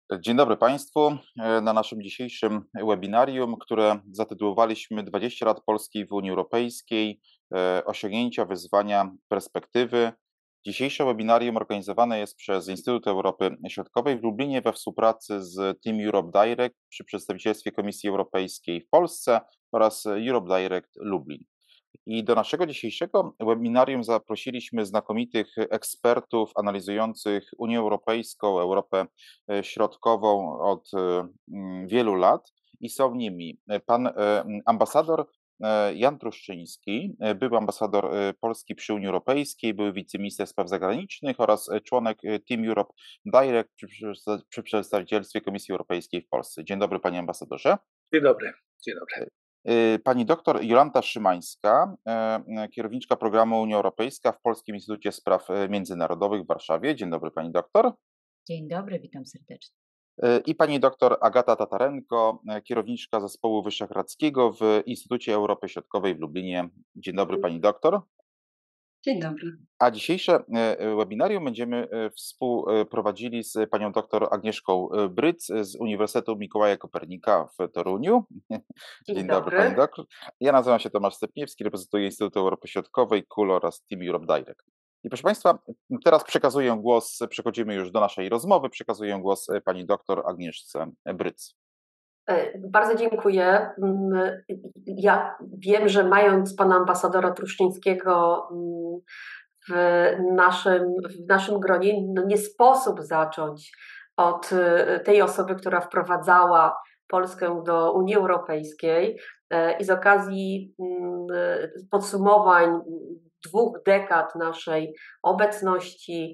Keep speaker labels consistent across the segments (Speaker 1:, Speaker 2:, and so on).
Speaker 1: Dzień dobry Państwu. Na naszym dzisiejszym webinarium, które zatytułowaliśmy 20 lat Polski w Unii Europejskiej, osiągnięcia, wyzwania, perspektywy. Dzisiejsze webinarium organizowane jest przez Instytut Europy Środkowej w Lublinie we współpracy z Team Europe Direct przy przedstawicielstwie Komisji Europejskiej w Polsce oraz Europe Direct Lublin. I do naszego dzisiejszego webinarium zaprosiliśmy znakomitych ekspertów analizujących Unię Europejską, Europę Środkową od wielu lat i są nimi pan ambasador Jan Truszczyński, były ambasador Polski przy Unii Europejskiej, były wiceminister spraw zagranicznych oraz członek Team Europe Direct przy przedstawicielstwie Komisji Europejskiej w Polsce. Dzień dobry, panie ambasadorze.
Speaker 2: Dzień dobry. Dzień dobry.
Speaker 1: Pani doktor Jolanta Szymańska, kierowniczka programu Unia Europejska w Polskim Instytucie Spraw Międzynarodowych w Warszawie. Dzień dobry, pani doktor.
Speaker 3: Dzień dobry, witam serdecznie.
Speaker 1: I pani doktor Agata Tatarenko, kierowniczka zespołu wyszehradzkiego w Instytucie Europy Środkowej w Lublinie. Dzień dobry, pani doktor.
Speaker 4: Dzień dobry.
Speaker 1: A dzisiejsze webinarium będziemy współprowadzili z panią doktor Agnieszką Bryc z Uniwersytetu Mikołaja Kopernika w Toruniu. Dzień dobry, pani doktor. Ja nazywam się Tomasz Stepniewski, reprezentuję Instytut Europy Środkowej, KUL oraz Team Europe Direct. I proszę państwa, teraz przechodzimy już do naszej rozmowy, przekazuję głos pani doktor Agnieszce Bryc.
Speaker 4: Bardzo dziękuję. Ja wiem, że mając pana ambasadora Truszczyńskiego w naszym gronie, nie sposób zacząć od tej osoby, która wprowadzała Polskę do Unii Europejskiej i z okazji podsumowań 2 dekad naszej obecności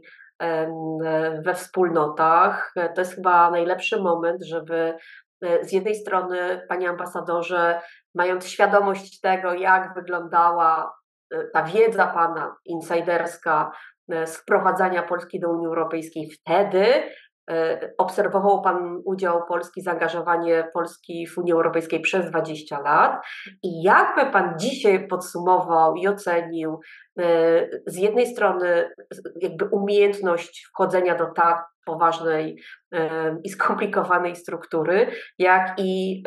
Speaker 4: we wspólnotach, to jest chyba najlepszy moment, żeby z jednej strony, panie ambasadorze, mając świadomość tego, jak wyglądała ta wiedza pana insajderska z wprowadzania Polski do Unii Europejskiej wtedy, obserwował pan udział Polski, zaangażowanie Polski w Unii Europejskiej przez 20 lat i jakby pan dzisiaj podsumował i ocenił z jednej strony jakby umiejętność wchodzenia do tak poważnej i skomplikowanej struktury, jak i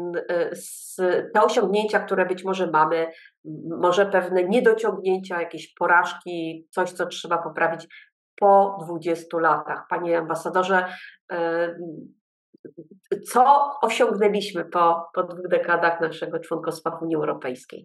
Speaker 4: te osiągnięcia, które być może mamy, może pewne niedociągnięcia, jakieś porażki, coś, co trzeba poprawić po 20 latach. Panie ambasadorze, co osiągnęliśmy po 2 dekadach naszego członkostwa w Unii Europejskiej?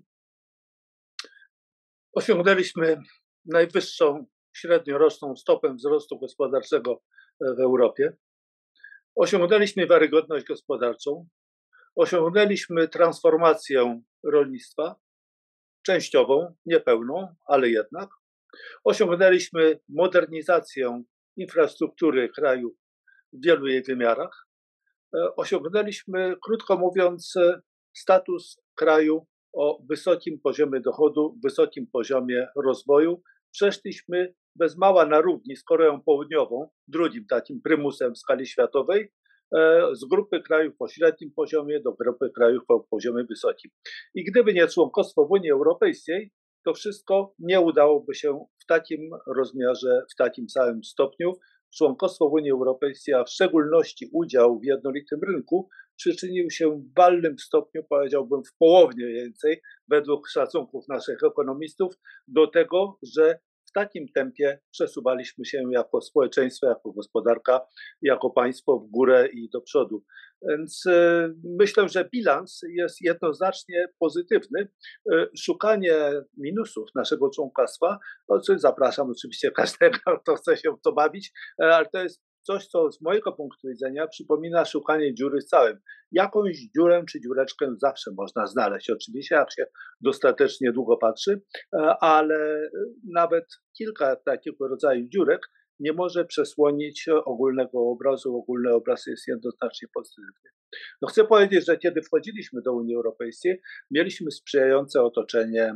Speaker 2: Osiągnęliśmy najwyższą średnioroczną stopę wzrostu gospodarczego w Europie. Osiągnęliśmy wiarygodność gospodarczą. Osiągnęliśmy transformację rolnictwa, częściową, niepełną, ale jednak. Osiągnęliśmy modernizację infrastruktury kraju w wielu jej wymiarach. Osiągnęliśmy, krótko mówiąc, status kraju o wysokim poziomie dochodu, wysokim poziomie rozwoju. Przeszliśmy bez mała na równi z Koreą Południową, drugim takim prymusem w skali światowej, z grupy krajów o średnim poziomie do grupy krajów o poziomie wysokim. I gdyby nie członkostwo w Unii Europejskiej, to wszystko nie udałoby się w takim rozmiarze, w takim samym stopniu. Członkostwo w Unii Europejskiej, a w szczególności udział w jednolitym rynku, przyczynił się w walnym stopniu, powiedziałbym w połowie mniej więcej, według szacunków naszych ekonomistów, do tego, że w takim tempie przesuwaliśmy się jako społeczeństwo, jako gospodarka, jako państwo w górę i do przodu. Więc myślę, że bilans jest jednoznacznie pozytywny. Szukanie minusów naszego członkostwa, zapraszam oczywiście każdego, kto chce się w to bawić, ale to jest coś, co z mojego punktu widzenia przypomina szukanie dziury w całym. Jakąś dziurę czy dziureczkę zawsze można znaleźć, oczywiście, jak się dostatecznie długo patrzy, ale nawet kilka takiego rodzaju dziurek nie może przesłonić ogólnego obrazu. Ogólny obraz jest jednoznacznie pozytywny. No chcę powiedzieć, że kiedy wchodziliśmy do Unii Europejskiej, mieliśmy sprzyjające otoczenie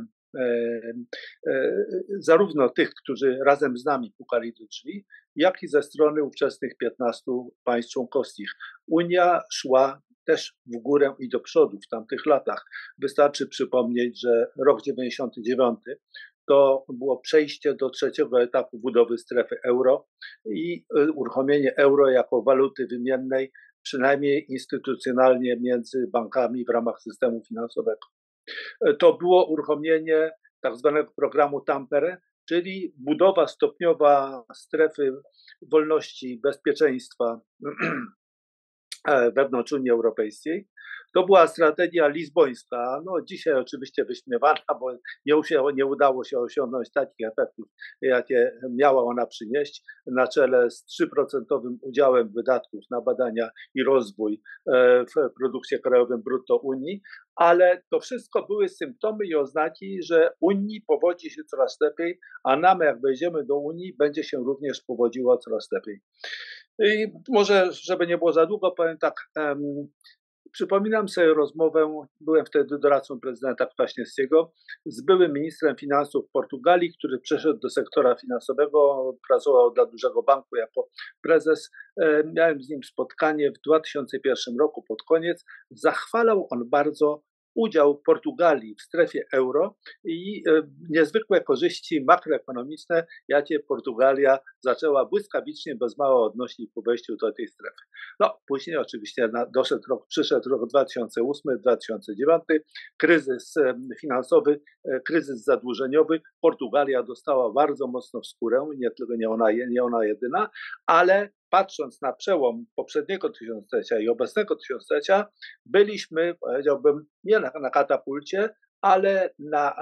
Speaker 2: zarówno tych, którzy razem z nami pukali do drzwi, jak i ze strony ówczesnych 15 państw członkowskich. Unia szła też w górę i do przodu w tamtych latach. Wystarczy przypomnieć, że rok 99 to było przejście do trzeciego etapu budowy strefy euro i uruchomienie euro jako waluty wymiennej, przynajmniej instytucjonalnie między bankami w ramach systemu finansowego. To było uruchomienie tak zwanego programu Tampere, czyli budowa stopniowa strefy wolności, bezpieczeństwa wewnątrz Unii Europejskiej. To była strategia lizbońska, no dzisiaj oczywiście wyśmiewana, bo nie udało się osiągnąć takich efektów, jakie miała ona przynieść, na czele z 3% udziałem wydatków na badania i rozwój w produkcie krajowym brutto Unii, ale to wszystko były symptomy i oznaki, że Unii powodzi się coraz lepiej, a nam jak wejdziemy do Unii, będzie się również powodziło coraz lepiej. I może, żeby nie było za długo, powiem tak, przypominam sobie rozmowę, byłem wtedy doradcą prezydenta Kwaśniewskiego, z byłym ministrem finansów Portugalii, który przeszedł do sektora finansowego, pracował dla dużego banku jako prezes. Miałem z nim spotkanie w 2001 roku pod koniec. Zachwalał on bardzo udział Portugalii w strefie euro i niezwykłe korzyści makroekonomiczne, jakie Portugalia zaczęła błyskawicznie, bez mała odnosić po wejściu do tej strefy. No, później oczywiście przyszedł rok 2008-2009, kryzys finansowy, kryzys zadłużeniowy. Portugalia dostała bardzo mocno w skórę, nie tylko nie ona jedyna, ale patrząc na przełom poprzedniego tysiąclecia i obecnego tysiąclecia, byliśmy, powiedziałbym, nie na katapulcie, ale na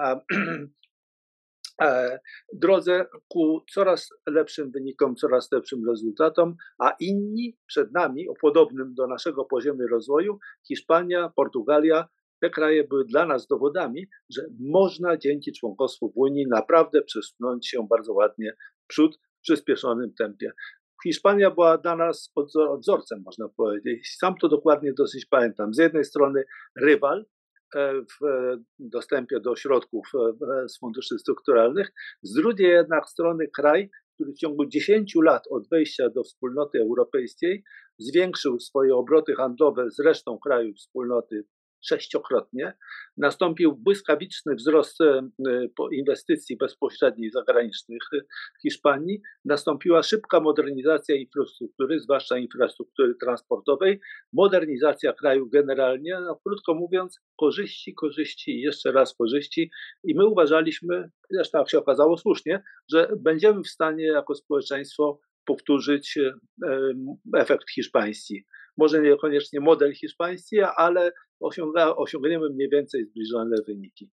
Speaker 2: drodze ku coraz lepszym wynikom, coraz lepszym rezultatom, a inni przed nami, o podobnym do naszego poziomu rozwoju, Hiszpania, Portugalia, te kraje były dla nas dowodami, że można dzięki członkostwu w Unii naprawdę przesunąć się bardzo ładnie w przód w przyspieszonym tempie. Hiszpania była dla nas wzorcem, można powiedzieć. Sam to dokładnie dosyć pamiętam. Z jednej strony rywal w dostępie do środków z funduszy strukturalnych, z drugiej jednak strony kraj, który w ciągu 10 lat od wejścia do wspólnoty europejskiej zwiększył swoje obroty handlowe z resztą krajów wspólnoty 6-krotnie. Nastąpił błyskawiczny wzrost inwestycji bezpośrednich zagranicznych w Hiszpanii. Nastąpiła szybka modernizacja infrastruktury, zwłaszcza infrastruktury transportowej, modernizacja kraju generalnie, no, krótko mówiąc, korzyści i jeszcze raz korzyści. I my uważaliśmy, zresztą jak się okazało słusznie, że będziemy w stanie jako społeczeństwo powtórzyć efekt hiszpański. Może niekoniecznie model hiszpański, ale osiągniemy mniej więcej zbliżone wyniki.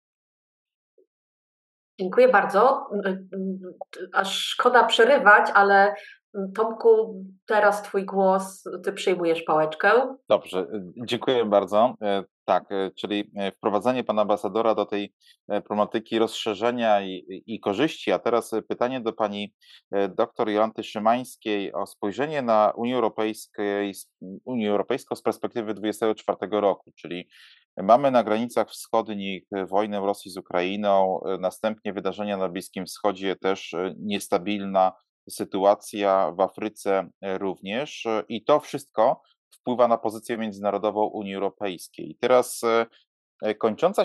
Speaker 4: Dziękuję bardzo. Aż szkoda przerywać, ale Tomku, teraz twój głos, ty przyjmujesz pałeczkę.
Speaker 1: Dobrze, dziękuję bardzo. Tak, czyli wprowadzenie pana ambasadora do tej problematyki rozszerzenia i korzyści, a teraz pytanie do pani dr Jolanty Szymańskiej o spojrzenie na Unię Europejską z perspektywy 2024 roku, czyli mamy na granicach wschodnich wojnę Rosji z Ukrainą, następnie wydarzenia na Bliskim Wschodzie, też niestabilna sytuacja w Afryce również i to wszystko wpływa na pozycję międzynarodową Unii Europejskiej. Teraz kończąca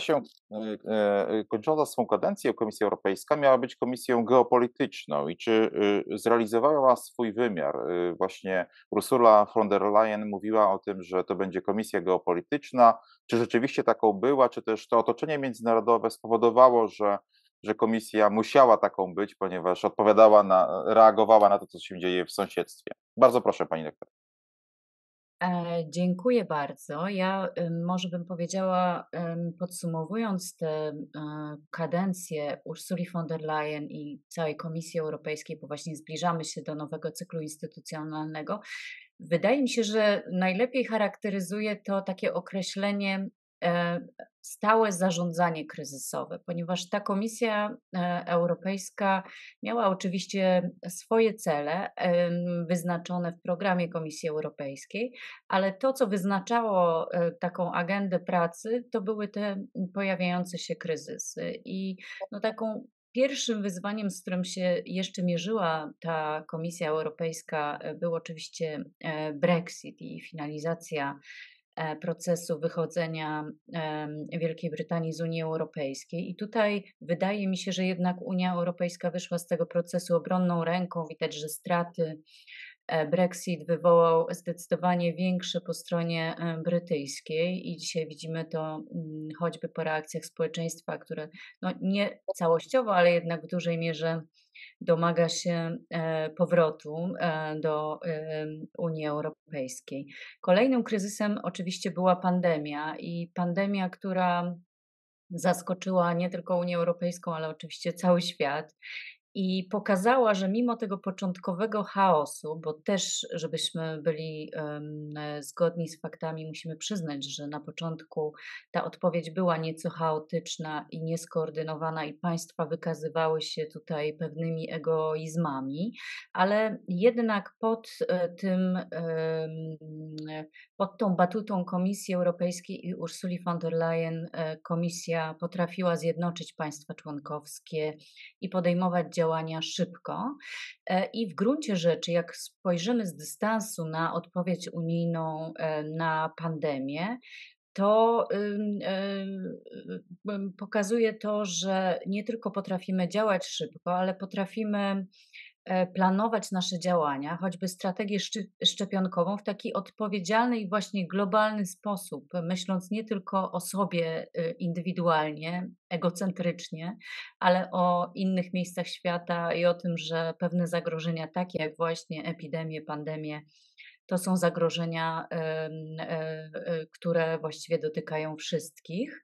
Speaker 1: swą kadencję Komisja Europejska miała być komisją geopolityczną i czy zrealizowała swój wymiar? Właśnie Ursula von der Leyen mówiła o tym, że to będzie komisja geopolityczna. Czy rzeczywiście taką była, czy też to otoczenie międzynarodowe spowodowało, że komisja musiała taką być, ponieważ reagowała na to, co się dzieje w sąsiedztwie? Bardzo proszę, pani doktor.
Speaker 3: Dziękuję bardzo. Ja może bym powiedziała, podsumowując tę kadencję Ursuli von der Leyen i całej Komisji Europejskiej, bo właśnie zbliżamy się do nowego cyklu instytucjonalnego, wydaje mi się, że najlepiej charakteryzuje to takie określenie stałe zarządzanie kryzysowe, ponieważ ta Komisja Europejska miała oczywiście swoje cele wyznaczone w programie Komisji Europejskiej, ale to, co wyznaczało taką agendę pracy, to były te pojawiające się kryzysy. I no, taką pierwszym wyzwaniem, z którym się jeszcze mierzyła ta Komisja Europejska, był oczywiście Brexit i finalizacja procesu wychodzenia Wielkiej Brytanii z Unii Europejskiej. I tutaj wydaje mi się, że jednak Unia Europejska wyszła z tego procesu obronną ręką. Widać, że straty Brexit wywołał zdecydowanie większe po stronie brytyjskiej i dzisiaj widzimy to choćby po reakcjach społeczeństwa, które no nie całościowo, ale jednak w dużej mierze domaga się powrotu do Unii Europejskiej. Kolejnym kryzysem oczywiście była pandemia i pandemia, która zaskoczyła nie tylko Unię Europejską, ale oczywiście cały świat i pokazała, że mimo tego początkowego chaosu, bo też, żebyśmy byli zgodni z faktami, musimy przyznać, że na początku ta odpowiedź była nieco chaotyczna i nieskoordynowana, i państwa wykazywały się tutaj pewnymi egoizmami, ale jednak pod tą batutą Komisji Europejskiej i Ursuli von der Leyen Komisja potrafiła zjednoczyć państwa członkowskie i podejmować działania szybko. I w gruncie rzeczy, jak spojrzymy z dystansu na odpowiedź unijną na pandemię, to pokazuje to, że nie tylko potrafimy działać szybko, ale potrafimy planować nasze działania, choćby strategię szczepionkową w taki odpowiedzialny i właśnie globalny sposób, myśląc nie tylko o sobie indywidualnie, egocentrycznie, ale o innych miejscach świata i o tym, że pewne zagrożenia, takie jak właśnie epidemie, pandemie, to są zagrożenia, które właściwie dotykają wszystkich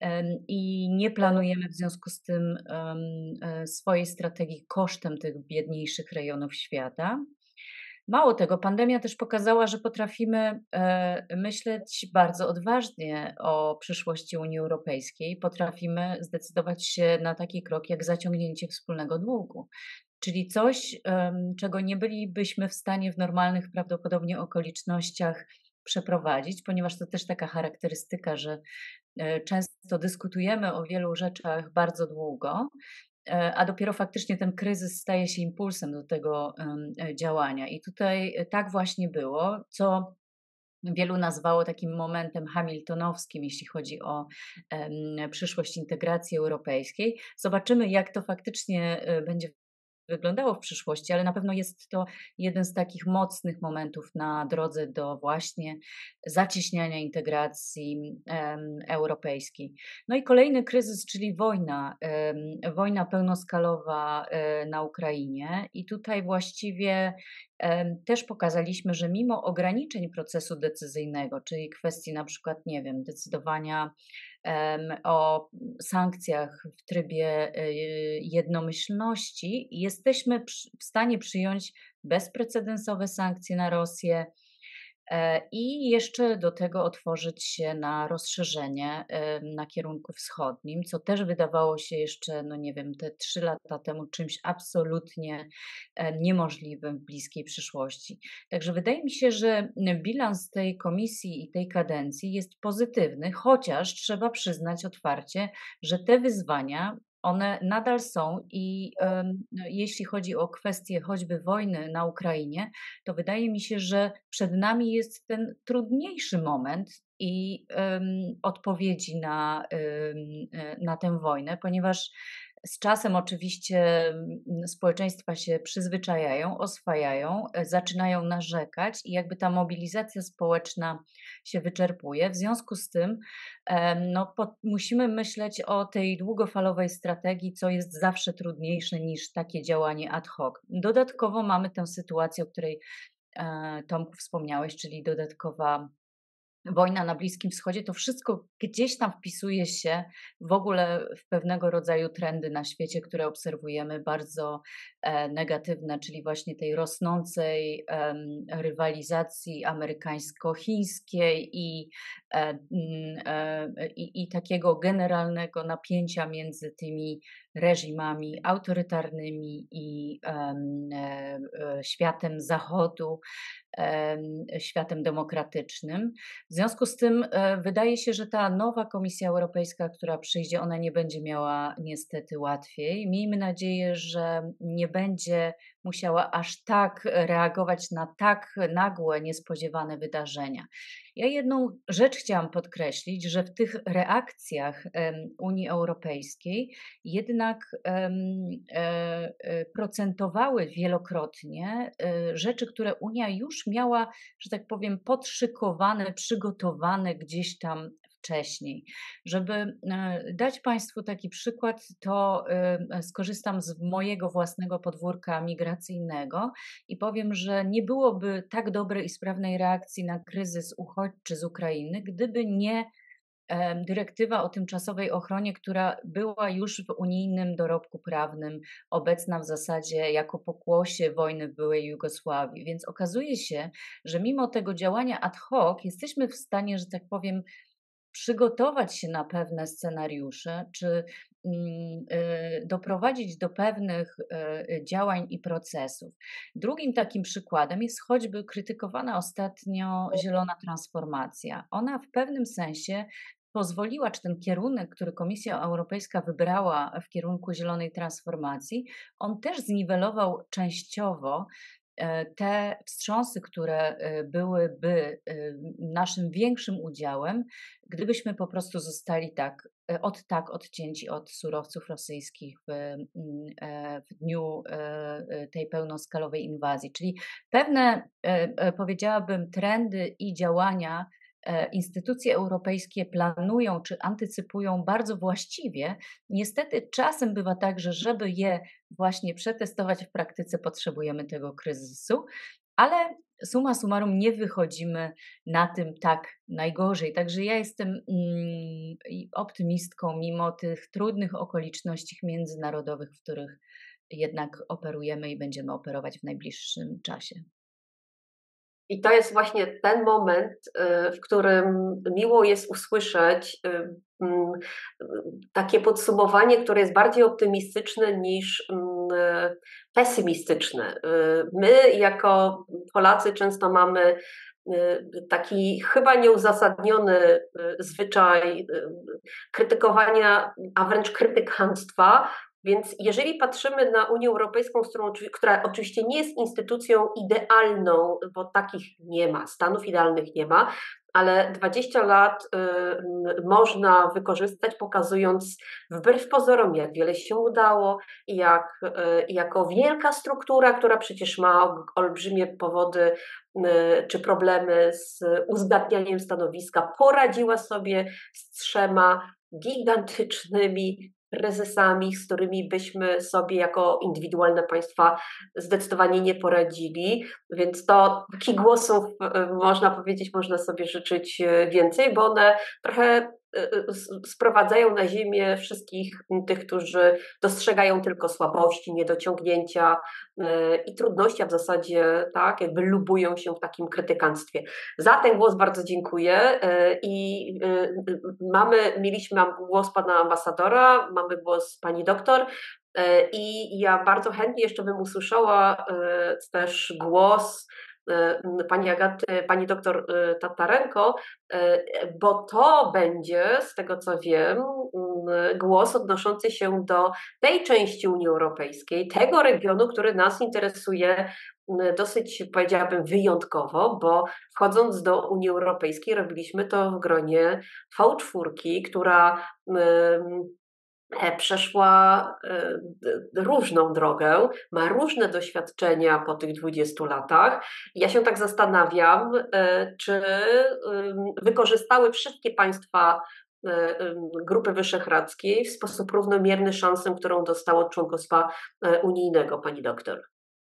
Speaker 3: i nie planujemy w związku z tym swojej strategii kosztem tych biedniejszych rejonów świata. Mało tego, pandemia też pokazała, że potrafimy myśleć bardzo odważnie o przyszłości Unii Europejskiej. Potrafimy zdecydować się na taki krok jak zaciągnięcie wspólnego długu. Czyli coś, czego nie bylibyśmy w stanie w normalnych prawdopodobnie okolicznościach przeprowadzić, ponieważ to też taka charakterystyka, że często dyskutujemy o wielu rzeczach bardzo długo, a dopiero faktycznie ten kryzys staje się impulsem do tego działania. I tutaj tak właśnie było, co wielu nazwało takim momentem hamiltonowskim, jeśli chodzi o przyszłość integracji europejskiej. Zobaczymy, jak to faktycznie będzie wyglądało w przyszłości, ale na pewno jest to jeden z takich mocnych momentów na drodze do właśnie zacieśniania integracji europejskiej. No i kolejny kryzys, czyli wojna pełnoskalowa na Ukrainie i tutaj właściwie też pokazaliśmy, że mimo ograniczeń procesu decyzyjnego, czyli kwestii na przykład, nie wiem, decydowania o sankcjach w trybie jednomyślności, jesteśmy w stanie przyjąć bezprecedensowe sankcje na Rosję i jeszcze do tego otworzyć się na rozszerzenie na kierunku wschodnim, co też wydawało się jeszcze, no nie wiem, te 3 lata temu czymś absolutnie niemożliwym w bliskiej przyszłości. Także wydaje mi się, że bilans tej komisji i tej kadencji jest pozytywny, chociaż trzeba przyznać otwarcie, że te wyzwania one nadal są i jeśli chodzi o kwestię choćby wojny na Ukrainie, to wydaje mi się, że przed nami jest ten trudniejszy moment i odpowiedzi na tę wojnę, ponieważ z czasem oczywiście społeczeństwa się przyzwyczajają, oswajają, zaczynają narzekać i jakby ta mobilizacja społeczna się wyczerpuje. W związku z tym musimy myśleć o tej długofalowej strategii, co jest zawsze trudniejsze niż takie działanie ad hoc. Dodatkowo mamy tę sytuację, o której Tomku wspomniałeś, czyli dodatkowa wojna na Bliskim Wschodzie, to wszystko gdzieś tam wpisuje się w ogóle w pewnego rodzaju trendy na świecie, które obserwujemy, bardzo negatywne, czyli właśnie tej rosnącej rywalizacji amerykańsko-chińskiej i takiego generalnego napięcia między tymi reżimami autorytarnymi i światem Zachodu. światem demokratycznym. W związku z tym wydaje się, że ta nowa Komisja Europejska, która przyjdzie, ona nie będzie miała niestety łatwiej. Miejmy nadzieję, że nie będzie musiała aż tak reagować na tak nagłe, niespodziewane wydarzenia. Ja jedną rzecz chciałam podkreślić, że w tych reakcjach Unii Europejskiej jednak procentowały wielokrotnie rzeczy, które Unia już miała, że tak powiem, podszykowane, przygotowane gdzieś tam wcześniej. Żeby dać Państwu taki przykład, to skorzystam z mojego własnego podwórka migracyjnego i powiem, że nie byłoby tak dobrej i sprawnej reakcji na kryzys uchodźczy z Ukrainy, gdyby nie dyrektywa o tymczasowej ochronie, która była już w unijnym dorobku prawnym, obecna w zasadzie jako pokłosie wojny w byłej Jugosławii. Więc okazuje się, że mimo tego działania ad hoc jesteśmy w stanie, że tak powiem, przygotować się na pewne scenariusze, czy doprowadzić do pewnych działań i procesów. Drugim takim przykładem jest choćby krytykowana ostatnio zielona transformacja. Ona w pewnym sensie pozwoliła, czy ten kierunek, który Komisja Europejska wybrała w kierunku zielonej transformacji, on też zniwelował częściowo te wstrząsy, które byłyby naszym większym udziałem, gdybyśmy po prostu zostali tak odcięci od surowców rosyjskich w dniu tej pełnoskalowej inwazji. Czyli pewne, powiedziałabym, trendy i działania instytucje europejskie planują czy antycypują bardzo właściwie. Niestety czasem bywa tak, że żeby je właśnie przetestować w praktyce, potrzebujemy tego kryzysu, ale summa summarum nie wychodzimy na tym tak najgorzej. Także ja jestem optymistką mimo tych trudnych okoliczności międzynarodowych, w których jednak operujemy i będziemy operować w najbliższym czasie.
Speaker 4: I to jest właśnie ten moment, w którym miło jest usłyszeć takie podsumowanie, które jest bardziej optymistyczne niż pesymistyczne. My jako Polacy często mamy taki chyba nieuzasadniony zwyczaj krytykowania, a wręcz krytykanstwa. Więc jeżeli patrzymy na Unię Europejską, która oczywiście nie jest instytucją idealną, bo takich nie ma, stanów idealnych nie ma, ale 20 lat można wykorzystać, pokazując wbrew pozorom, jak wiele się udało i jako wielka struktura, która przecież ma olbrzymie powody czy problemy z uzgadnianiem stanowiska, poradziła sobie z 3 gigantycznymi kryzysami, z którymi byśmy sobie jako indywidualne państwa zdecydowanie nie poradzili, więc to takich głosów można powiedzieć, można sobie życzyć więcej, bo one trochę sprowadzają na ziemię wszystkich tych, którzy dostrzegają tylko słabości, niedociągnięcia i trudności, a w zasadzie tak, jakby lubują się w takim krytykanstwie. Za ten głos bardzo dziękuję i mieliśmy głos pana ambasadora, mamy głos pani doktor i ja bardzo chętnie jeszcze bym usłyszała też głos pani Agaty, pani doktor Tatarenko, bo to będzie, z tego co wiem, głos odnoszący się do tej części Unii Europejskiej, tego regionu, który nas interesuje dosyć, powiedziałabym, wyjątkowo, bo wchodząc do Unii Europejskiej robiliśmy to w gronie V4, która przeszła różną drogę, ma różne doświadczenia po tych 20 latach. Ja się tak zastanawiam, czy wykorzystały wszystkie państwa Grupy Wyszehradzkiej w sposób równomierny szansę, którą dostało od członkostwa unijnego, pani doktor.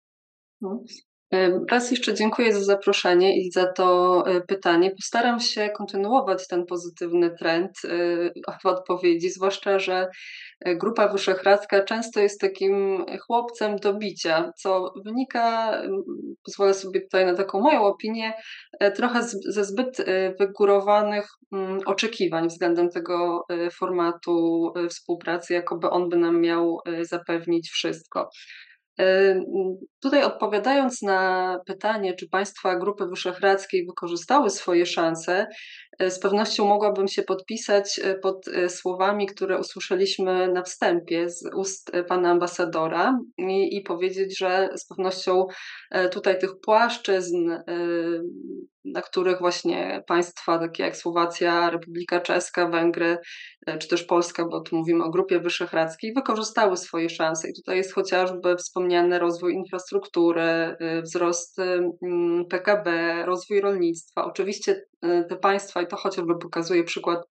Speaker 5: Raz jeszcze dziękuję za zaproszenie i za to pytanie. Postaram się kontynuować ten pozytywny trend w odpowiedzi, zwłaszcza, że Grupa Wyszehradzka często jest takim chłopcem do bicia, co wynika, pozwolę sobie tutaj na taką moją opinię, trochę ze zbyt wygórowanych oczekiwań względem tego formatu współpracy, jakoby on by nam miał zapewnić wszystko. Tutaj odpowiadając na pytanie, czy państwa Grupy Wyszehradzkiej wykorzystały swoje szanse, z pewnością mogłabym się podpisać pod słowami, które usłyszeliśmy na wstępie z ust pana ambasadora i powiedzieć, że z pewnością tutaj tych płaszczyzn, na których właśnie państwa takie jak Słowacja, Republika Czeska, Węgry, czy też Polska, bo tu mówimy o Grupie Wyszehradzkiej, wykorzystały swoje szanse. I tutaj jest chociażby wspomniany rozwój infrastruktury, wzrost PKB, rozwój rolnictwa. Oczywiście te państwa, i to chociażby pokazuje przykład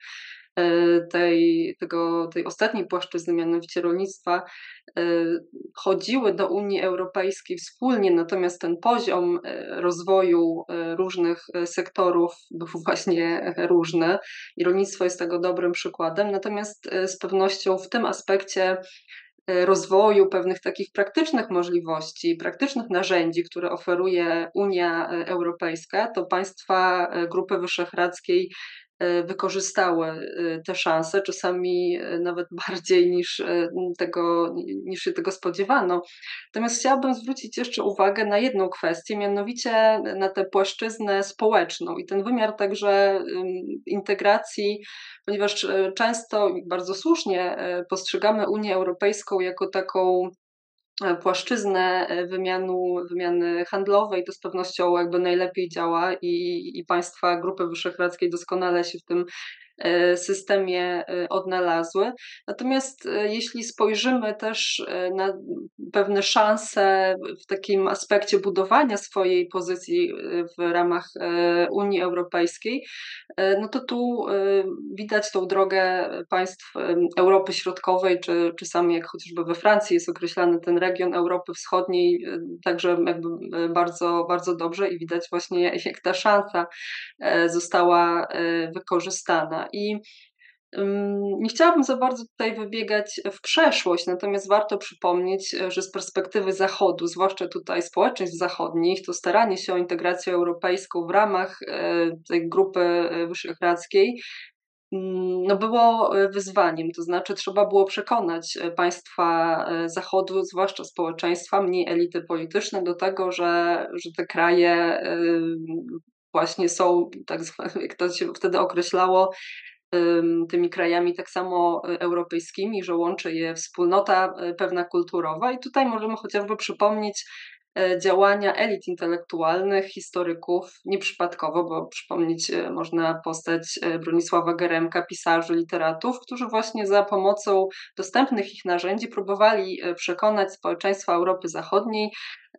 Speaker 5: tej ostatniej płaszczyzny, mianowicie rolnictwa, chodziły do Unii Europejskiej wspólnie, natomiast ten poziom rozwoju różnych sektorów był właśnie różny i rolnictwo jest tego dobrym przykładem. Natomiast z pewnością w tym aspekcie rozwoju pewnych takich praktycznych możliwości, praktycznych narzędzi, które oferuje Unia Europejska, to państwa Grupy Wyszehradzkiej wykorzystały te szanse, czasami nawet bardziej niż się tego spodziewano. Natomiast chciałabym zwrócić jeszcze uwagę na jedną kwestię, mianowicie na tę płaszczyznę społeczną i ten wymiar także integracji, ponieważ często i bardzo słusznie postrzegamy Unię Europejską jako taką płaszczyznę wymiany handlowej, to z pewnością jakby najlepiej działa i państwa Grupy Wyszehradzkiej doskonale się w tym systemie odnalazły. Natomiast jeśli spojrzymy też na pewne szanse w takim aspekcie budowania swojej pozycji w ramach Unii Europejskiej, no to tu widać tą drogę państw Europy Środkowej, czy sami jak chociażby we Francji jest określany ten region Europy Wschodniej, także jakby bardzo, bardzo dobrze i widać właśnie jak ta szansa została wykorzystana. I nie chciałabym za bardzo tutaj wybiegać w przeszłość, natomiast warto przypomnieć, że z perspektywy Zachodu, zwłaszcza tutaj społeczeństw zachodnich, to staranie się o integrację europejską w ramach tej Grupy Wyszehradzkiej no było wyzwaniem, to znaczy trzeba było przekonać państwa Zachodu, zwłaszcza społeczeństwa, mniej elity polityczne, do tego, że te kraje właśnie są, tak jak to się wtedy określało, tymi krajami tak samo europejskimi, że łączy je wspólnota pewna kulturowa. I tutaj możemy chociażby przypomnieć działania elit intelektualnych, historyków, nieprzypadkowo, bo przypomnieć można postać Bronisława Geremka, pisarzy, literatów, którzy właśnie za pomocą dostępnych ich narzędzi próbowali przekonać społeczeństwa Europy Zachodniej,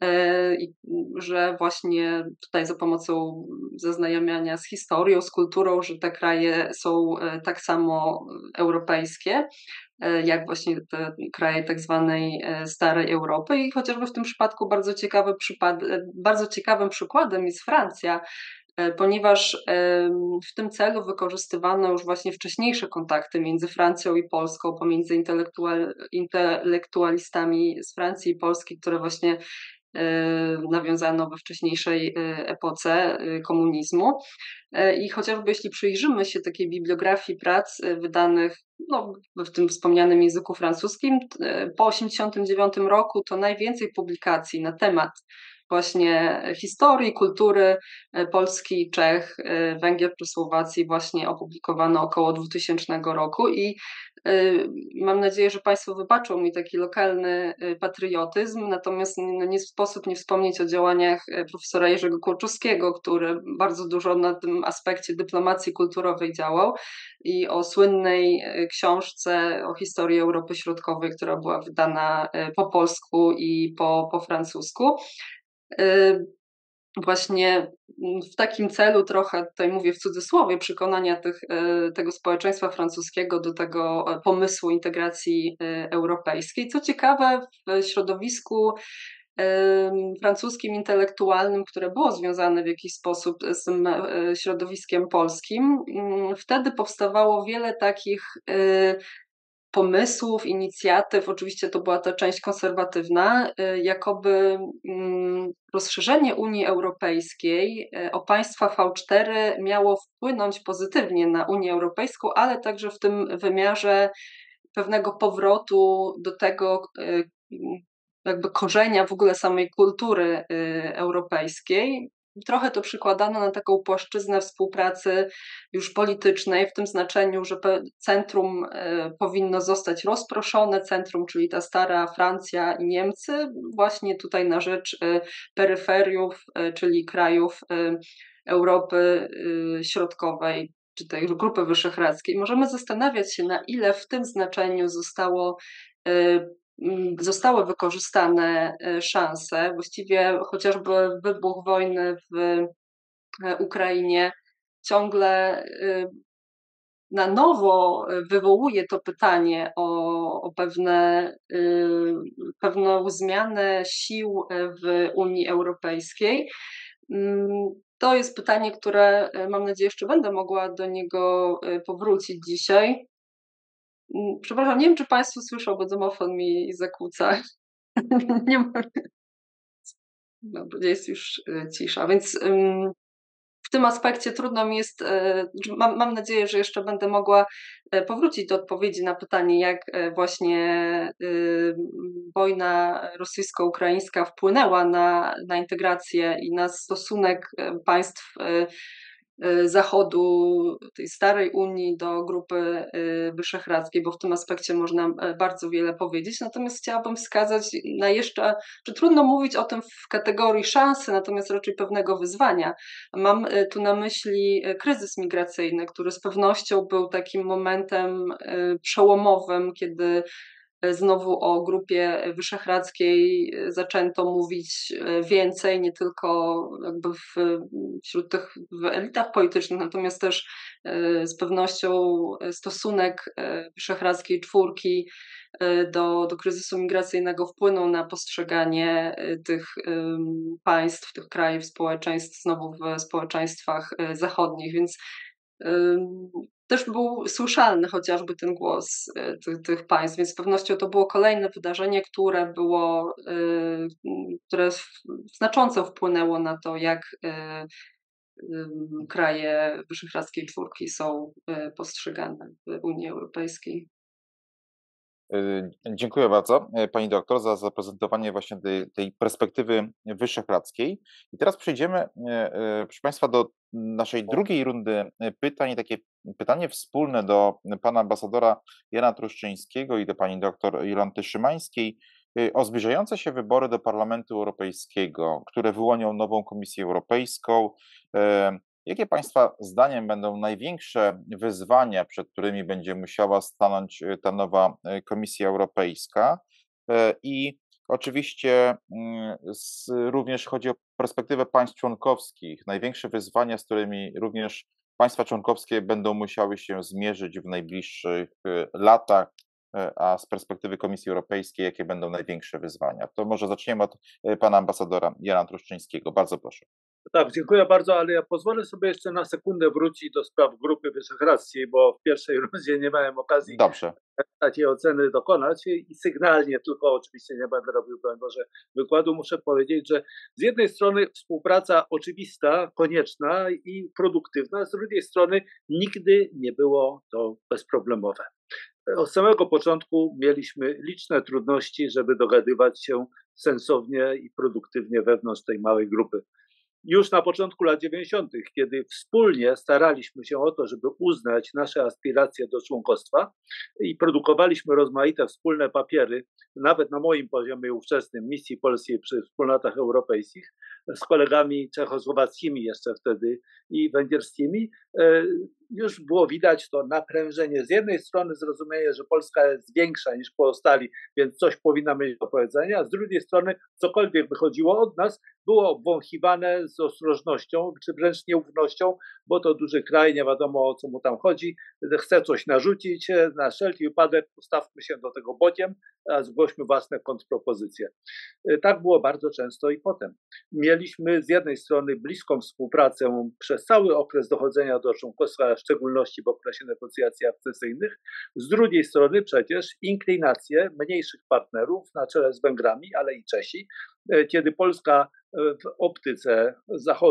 Speaker 5: że właśnie tutaj za pomocą zaznajamiania z historią, z kulturą, że te kraje są tak samo europejskie, jak właśnie te kraje tak zwanej starej Europy. I chociażby w tym przypadku bardzo ciekawym przykładem jest Francja, ponieważ w tym celu wykorzystywano już właśnie wcześniejsze kontakty między Francją i Polską, pomiędzy intelektualistami z Francji i Polski, które właśnie nawiązano we wcześniejszej epoce komunizmu. I chociażby jeśli przyjrzymy się takiej bibliografii prac wydanych w tym wspomnianym języku francuskim, po 1989 roku to najwięcej publikacji na temat właśnie historii, kultury Polski, Czech, Węgier czy Słowacji właśnie opublikowano około 2000 roku i mam nadzieję, że Państwo wybaczą mi taki lokalny patriotyzm, natomiast nie sposób nie wspomnieć o działaniach profesora Jerzego Kłoczowskiego, który bardzo dużo na tym aspekcie dyplomacji kulturowej działał i o słynnej książce o historii Europy Środkowej, która była wydana po polsku i po francusku. Właśnie w takim celu trochę, tutaj mówię w cudzysłowie, przekonania tego społeczeństwa francuskiego do tego pomysłu integracji europejskiej. Co ciekawe, w środowisku francuskim intelektualnym, które było związane w jakiś sposób z tym środowiskiem polskim, wtedy powstawało wiele takich pomysłów, inicjatyw, oczywiście to była ta część konserwatywna, jakoby rozszerzenie Unii Europejskiej o państwa V4 miało wpłynąć pozytywnie na Unię Europejską, ale także w tym wymiarze pewnego powrotu do tego, jakby korzenia w ogóle samej kultury europejskiej. Trochę to przykładano na taką płaszczyznę współpracy już politycznej, w tym znaczeniu, że centrum powinno zostać rozproszone, centrum, czyli ta stara Francja i Niemcy, właśnie tutaj na rzecz peryferiów, czyli krajów Europy Środkowej, czy tej Grupy Wyszehradzkiej. Możemy zastanawiać się, na ile w tym znaczeniu zostały wykorzystane szanse. Właściwie chociażby wybuch wojny w Ukrainie ciągle na nowo wywołuje to pytanie o pewną zmianę sił w Unii Europejskiej. To jest pytanie, które mam nadzieję jeszcze będę mogła do niego powrócić dzisiaj. Przepraszam, nie wiem, czy Państwo słyszą, bo domofon mi zakłóca. Nie ma... Jest już cisza, więc w tym aspekcie trudno mi jest, mam nadzieję, że jeszcze będę mogła powrócić do odpowiedzi na pytanie, jak właśnie wojna rosyjsko-ukraińska wpłynęła na integrację i na stosunek państw Zachodu, tej starej Unii do Grupy Wyszehradzkiej, bo w tym aspekcie można bardzo wiele powiedzieć. Natomiast chciałabym wskazać na jeszcze, że trudno mówić o tym w kategorii szansy, natomiast raczej pewnego wyzwania. Mam tu na myśli kryzys migracyjny, który z pewnością był takim momentem przełomowym, kiedy znowu o Grupie Wyszehradzkiej zaczęto mówić więcej, nie tylko jakby wśród tych w elitach politycznych, natomiast też z pewnością stosunek Wyszehradzkiej Czwórki do kryzysu migracyjnego wpłynął na postrzeganie tych państw, tych krajów, społeczeństw znowu w społeczeństwach zachodnich, więc też był słyszalny chociażby ten głos tych państw, więc z pewnością to było kolejne wydarzenie, które znacząco wpłynęło na to, jak kraje Wyszehradzkiej Czwórki są postrzegane w Unii Europejskiej.
Speaker 1: Dziękuję bardzo Pani doktor za zaprezentowanie właśnie tej perspektywy wyszehradzkiej. I teraz przejdziemy, proszę Państwa, do naszej drugiej rundy pytań. Takie pytanie wspólne do Pana ambasadora Jana Truszczyńskiego i do Pani doktor Jolanty Szymańskiej o zbliżające się wybory do Parlamentu Europejskiego, które wyłonią nową Komisję Europejską. Jakie Państwa zdaniem będą największe wyzwania, przed którymi będzie musiała stanąć ta nowa Komisja Europejska? I oczywiście również chodzi o perspektywę państw członkowskich, największe wyzwania, z którymi również państwa członkowskie będą musiały się zmierzyć w najbliższych latach, a z perspektywy Komisji Europejskiej, jakie będą największe wyzwania? To może zaczniemy od pana ambasadora Jana Truszczyńskiego. Bardzo proszę.
Speaker 2: Tak, dziękuję bardzo, ale ja pozwolę sobie jeszcze na sekundę wrócić do spraw Grupy Wyszehradzkiej, bo w pierwszej rundzie nie miałem okazji takiej oceny dokonać i sygnalnie, tylko oczywiście nie będę robił, broń Boże, wykładu. Muszę powiedzieć, że z jednej strony współpraca oczywista, konieczna i produktywna, z drugiej strony nigdy nie było to bezproblemowe. Od samego początku mieliśmy liczne trudności, żeby dogadywać się sensownie i produktywnie wewnątrz tej małej grupy. Już na początku lat 90., kiedy wspólnie staraliśmy się o to, żeby uznać nasze aspiracje do członkostwa i produkowaliśmy rozmaite wspólne papiery, nawet na moim poziomie ówczesnym misji polskiej przy wspólnotach europejskich, z kolegami czechosłowackimi jeszcze wtedy i węgierskimi, już było widać to naprężenie. Z jednej strony zrozumienie, że Polska jest większa niż pozostali, więc coś powinna mieć do powiedzenia, a z drugiej strony cokolwiek wychodziło od nas, było obwąchiwane z ostrożnością, czy wręcz nieufnością, bo to duży kraj, nie wiadomo o co mu tam chodzi, chce coś narzucić, na wszelki wypadek postawmy się do tego bokiem, a zgłośmy własne kontrpropozycje. Tak było bardzo często i potem. Mieliśmy z jednej strony bliską współpracę przez cały okres dochodzenia do członkostwa, w szczególności w okresie negocjacji akcesyjnych, z drugiej strony przecież inklinacje mniejszych partnerów na czele z Węgrami, ale i Czesi, kiedy Polska w optyce Zachodu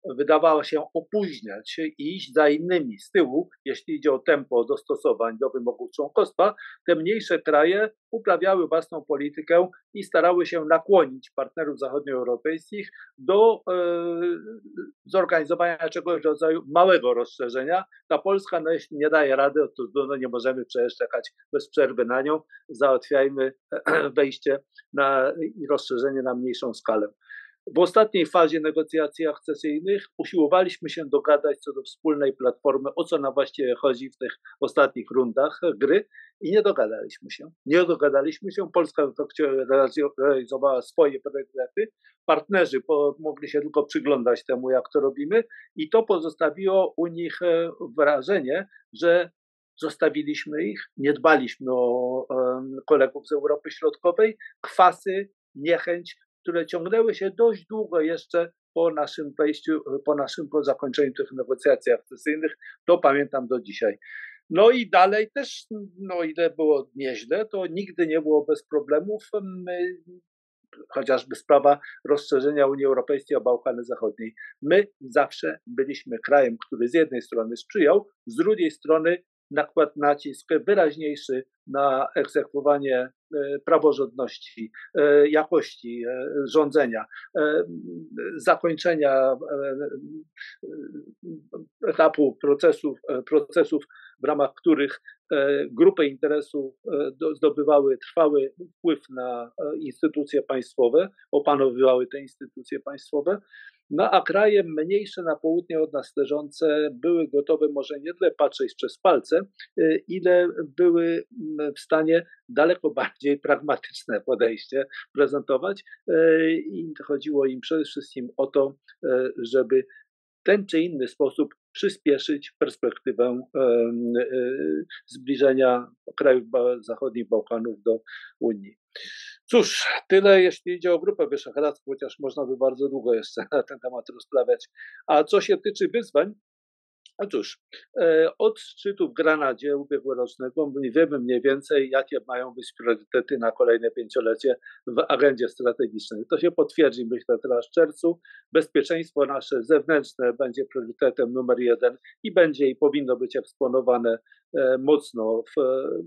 Speaker 2: wydawała się opóźniać i iść za innymi z tyłu, jeśli idzie o tempo dostosowań do wymogów członkostwa, te mniejsze kraje uprawiały własną politykę i starały się nakłonić partnerów zachodnioeuropejskich do zorganizowania czegoś rodzaju małego rozszerzenia. Ta Polska, no jeśli nie daje rady, to nie możemy przecież czekać bez przerwy na nią, załatwiajmy wejście i rozszerzenie na mniejszą skalę. W ostatniej fazie negocjacji akcesyjnych usiłowaliśmy się dogadać co do wspólnej platformy, o co nam właściwie chodzi w tych ostatnich rundach gry i nie dogadaliśmy się. Nie dogadaliśmy się. Polska w efekcie realizowała swoje priorytety. Partnerzy mogli się tylko przyglądać temu, jak to robimy i to pozostawiło u nich wrażenie, że zostawiliśmy ich, nie dbaliśmy o kolegów z Europy Środkowej, kwasy, niechęć, które ciągnęły się dość długo jeszcze po naszym wejściu, po zakończeniu tych negocjacji akcesyjnych. To pamiętam do dzisiaj. No i dalej też, no ile było nieźle, to nigdy nie było bez problemów. Chociażby sprawa rozszerzenia Unii Europejskiej o Bałkany Zachodniej. My zawsze byliśmy krajem, który z jednej strony sprzyjał, z drugiej strony nakładł nacisk wyraźniejszy na egzekwowanie praworządności, jakości rządzenia, zakończenia etapu procesów, w ramach których grupy interesów zdobywały trwały wpływ na instytucje państwowe, opanowywały te instytucje państwowe. No a kraje mniejsze na południe od nas leżące były gotowe może nie tyle patrzeć przez palce, ile były w stanie daleko bardziej pragmatyczne podejście prezentować i chodziło im przede wszystkim o to, żeby w ten czy inny sposób przyspieszyć perspektywę zbliżenia krajów zachodnich Bałkanów do Unii. Cóż, tyle jeśli idzie o Grupę Wyszehradzką, chociaż można by bardzo długo jeszcze na ten temat rozprawiać. A co się tyczy wyzwań, otóż od szczytu w Granadzie ubiegłorocznego wiemy mniej więcej, jakie mają być priorytety na kolejne pięciolecie w agendzie strategicznej. To się potwierdzi, myślę, teraz w czerwcu. Bezpieczeństwo nasze zewnętrzne będzie priorytetem numer 1 i będzie i powinno być eksponowane mocno w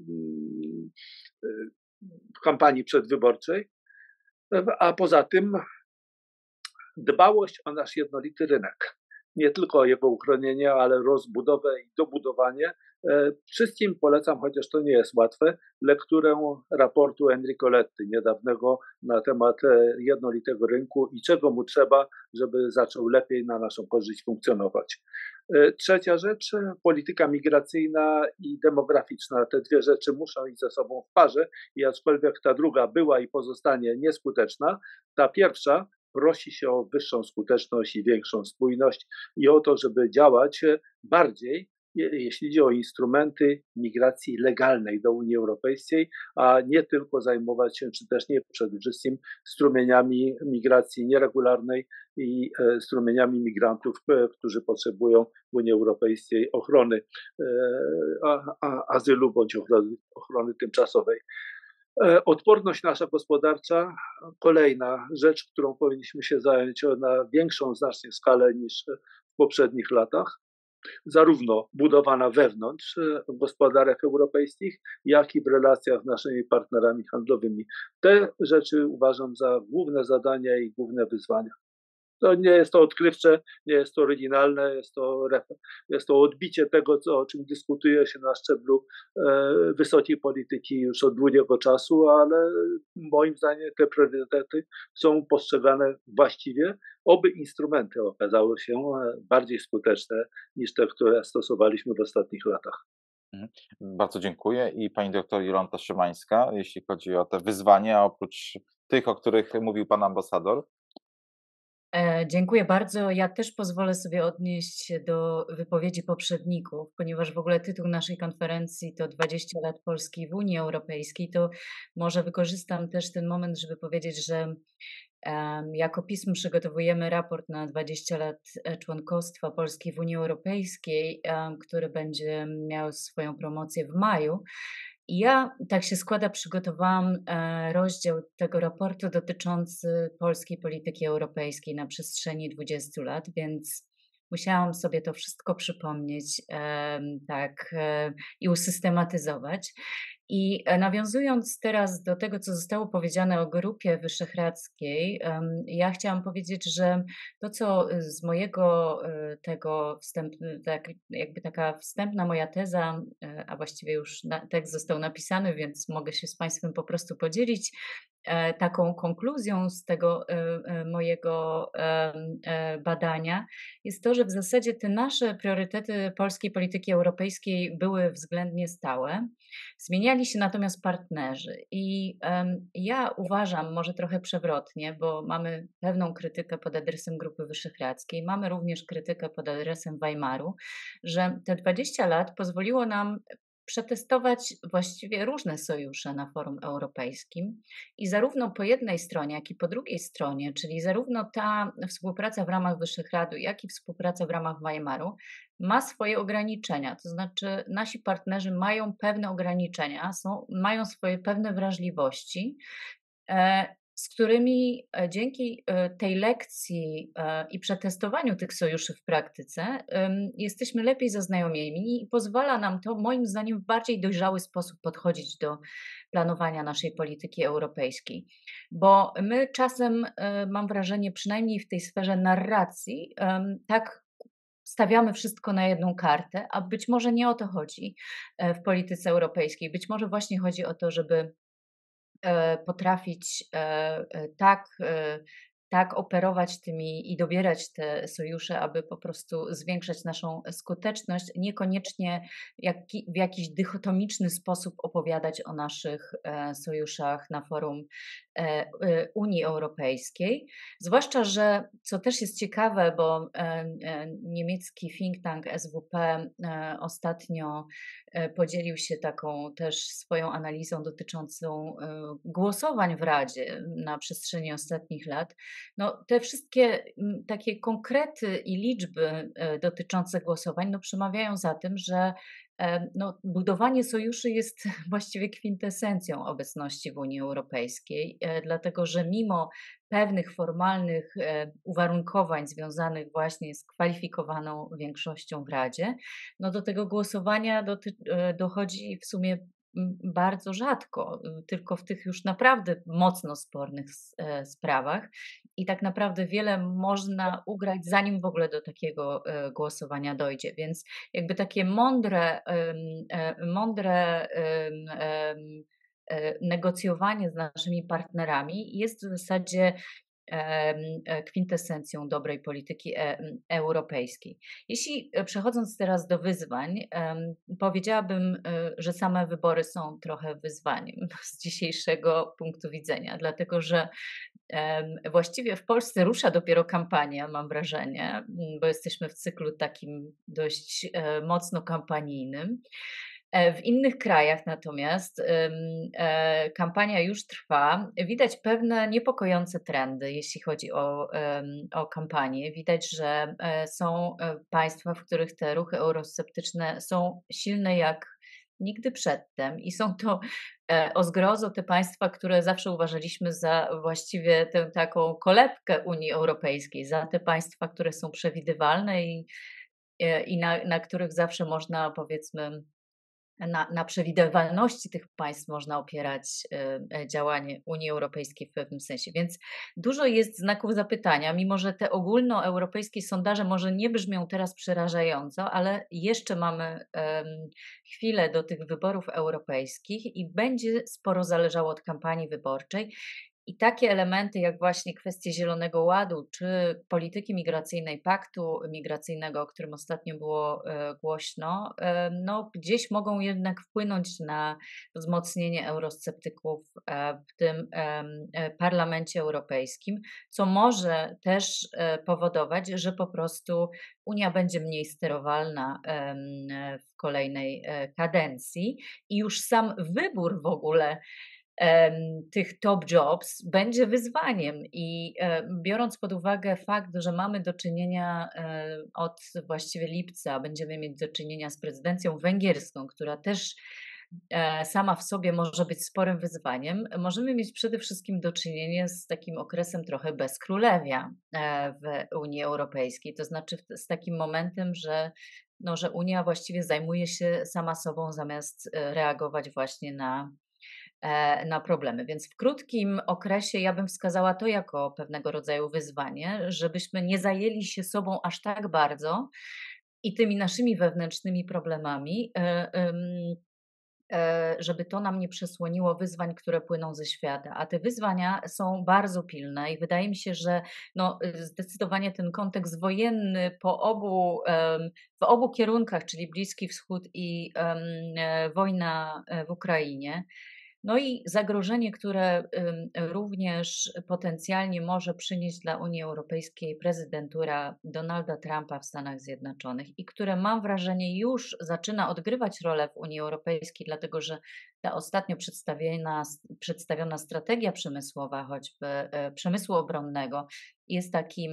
Speaker 2: kampanii przedwyborczej. A poza tym dbałość o nasz jednolity rynek. Nie tylko o jego uchronienie, ale rozbudowę i dobudowanie. Wszystkim polecam, chociaż to nie jest łatwe, lekturę raportu Enrico Letti niedawnego na temat jednolitego rynku i czego mu trzeba, żeby zaczął lepiej na naszą korzyść funkcjonować. Trzecia rzecz, polityka migracyjna i demograficzna. Te dwie rzeczy muszą iść ze sobą w parze i aczkolwiek ta druga była i pozostanie nieskuteczna, ta pierwsza prosi się o wyższą skuteczność i większą spójność i o to, żeby działać bardziej, jeśli chodzi o instrumenty migracji legalnej do Unii Europejskiej, a nie tylko zajmować się, czy też nie przede wszystkim strumieniami migracji nieregularnej i strumieniami migrantów, którzy potrzebują w Unii Europejskiej ochrony azylu bądź ochrony tymczasowej. Odporność nasza gospodarcza, kolejna rzecz, którą powinniśmy się zająć na większą znacznie skalę niż w poprzednich latach, zarówno budowana wewnątrz gospodarek europejskich, jak i w relacjach z naszymi partnerami handlowymi. Te rzeczy uważam za główne zadania i główne wyzwania. To nie jest to odkrywcze, nie jest to oryginalne, jest to odbicie tego, o czym dyskutuje się na szczeblu wysokiej polityki już od długiego czasu, ale moim zdaniem te priorytety są postrzegane właściwie, oby instrumenty okazały się bardziej skuteczne niż te, które stosowaliśmy w ostatnich latach.
Speaker 1: Bardzo dziękuję. I pani doktor Jolanta Szymańska, jeśli chodzi o te wyzwania, oprócz tych, o których mówił pan ambasador.
Speaker 3: Dziękuję bardzo. Ja też pozwolę sobie odnieść się do wypowiedzi poprzedników, ponieważ w ogóle tytuł naszej konferencji to 20 lat Polski w Unii Europejskiej, to może wykorzystam też ten moment, żeby powiedzieć, że jako PiSM przygotowujemy raport na 20 lat członkostwa Polski w Unii Europejskiej, który będzie miał swoją promocję w maju. Ja, tak się składa, przygotowałam rozdział tego raportu dotyczący polskiej polityki europejskiej na przestrzeni 20 lat, więc musiałam sobie to wszystko przypomnieć i usystematyzować. I nawiązując teraz do tego, co zostało powiedziane o Grupie Wyszehradzkiej, ja chciałam powiedzieć, że to, co z mojego tego taka wstępna moja teza, a właściwie już tekst został napisany, więc mogę się z Państwem po prostu podzielić taką konkluzją z tego mojego badania, jest to, że w zasadzie te nasze priorytety polskiej polityki europejskiej były względnie stałe. Zmieniali się natomiast partnerzy i ja uważam, może trochę przewrotnie, bo mamy pewną krytykę pod adresem Grupy Wyszehradzkiej, mamy również krytykę pod adresem Weimaru, że te 20 lat pozwoliło nam przetestować właściwie różne sojusze na forum europejskim i zarówno po jednej stronie, jak i po drugiej stronie, czyli zarówno ta współpraca w ramach Wyszehradu, jak i współpraca w ramach Weimaru ma swoje ograniczenia, to znaczy nasi partnerzy mają pewne ograniczenia, mają swoje pewne wrażliwości, z którymi dzięki tej lekcji i przetestowaniu tych sojuszy w praktyce jesteśmy lepiej zaznajomieni i pozwala nam to, moim zdaniem, w bardziej dojrzały sposób podchodzić do planowania naszej polityki europejskiej. Bo my czasem, mam wrażenie, przynajmniej w tej sferze narracji, tak stawiamy wszystko na jedną kartę, a być może nie o to chodzi w polityce europejskiej. Być może właśnie chodzi o to, żeby potrafić tak operować tymi i dobierać te sojusze, aby po prostu zwiększać naszą skuteczność, niekoniecznie w jakiś dychotomiczny sposób opowiadać o naszych sojuszach na forum Unii Europejskiej. Zwłaszcza, że co też jest ciekawe, bo niemiecki think tank SWP ostatnio podzielił się taką też swoją analizą dotyczącą głosowań w Radzie na przestrzeni ostatnich lat. No, te wszystkie takie konkrety i liczby dotyczące głosowań przemawiają za tym, że budowanie sojuszy jest właściwie kwintesencją obecności w Unii Europejskiej, dlatego że mimo pewnych formalnych uwarunkowań związanych właśnie z kwalifikowaną większością w Radzie, do tego głosowania dochodzi w sumie bardzo rzadko, tylko w tych już naprawdę mocno spornych sprawach i tak naprawdę wiele można ugrać, zanim w ogóle do takiego głosowania dojdzie. Więc jakby takie mądre negocjowanie z naszymi partnerami jest w zasadzie kwintesencją dobrej polityki europejskiej. Jeśli przechodząc teraz do wyzwań, powiedziałabym, że same wybory są trochę wyzwaniem z dzisiejszego punktu widzenia, dlatego że właściwie w Polsce rusza dopiero kampania, mam wrażenie, bo jesteśmy w cyklu takim dość mocno kampanijnym. W innych krajach natomiast kampania już trwa. Widać pewne niepokojące trendy, jeśli chodzi o kampanię. Widać, że są państwa, w których te ruchy eurosceptyczne są silne jak nigdy przedtem i są to o zgrozo te państwa, które zawsze uważaliśmy za właściwie tę taką kolebkę Unii Europejskiej, za te państwa, które są przewidywalne i na których zawsze można, powiedzmy, na przewidywalności tych państw można opierać działanie Unii Europejskiej w pewnym sensie. Więc dużo jest znaków zapytania, mimo że te ogólnoeuropejskie sondaże może nie brzmią teraz przerażająco, ale jeszcze mamy chwilę do tych wyborów europejskich i będzie sporo zależało od kampanii wyborczej. I takie elementy jak właśnie kwestie Zielonego Ładu czy polityki migracyjnej, paktu migracyjnego, o którym ostatnio było głośno, gdzieś mogą jednak wpłynąć na wzmocnienie eurosceptyków w tym Parlamencie Europejskim, co może też powodować, że po prostu Unia będzie mniej sterowalna w kolejnej kadencji i już sam wybór w ogóle tych top jobs będzie wyzwaniem i biorąc pod uwagę fakt, że mamy do czynienia od właściwie lipca, będziemy mieć do czynienia z prezydencją węgierską, która też sama w sobie może być sporym wyzwaniem, możemy mieć przede wszystkim do czynienia z takim okresem trochę bezkrólewia w Unii Europejskiej. To znaczy z takim momentem, że Unia właściwie zajmuje się sama sobą zamiast reagować właśnie na problemy. Więc w krótkim okresie ja bym wskazała to jako pewnego rodzaju wyzwanie, żebyśmy nie zajęli się sobą aż tak bardzo i tymi naszymi wewnętrznymi problemami, żeby to nam nie przesłoniło wyzwań, które płyną ze świata. A te wyzwania są bardzo pilne i wydaje mi się, że zdecydowanie ten kontekst wojenny w obu kierunkach, czyli Bliski Wschód i wojna w Ukrainie, no i zagrożenie, które również potencjalnie może przynieść dla Unii Europejskiej prezydentura Donalda Trumpa w Stanach Zjednoczonych i które mam wrażenie już zaczyna odgrywać rolę w Unii Europejskiej, dlatego że ta ostatnio przedstawiona strategia przemysłowa, choćby przemysłu obronnego, jest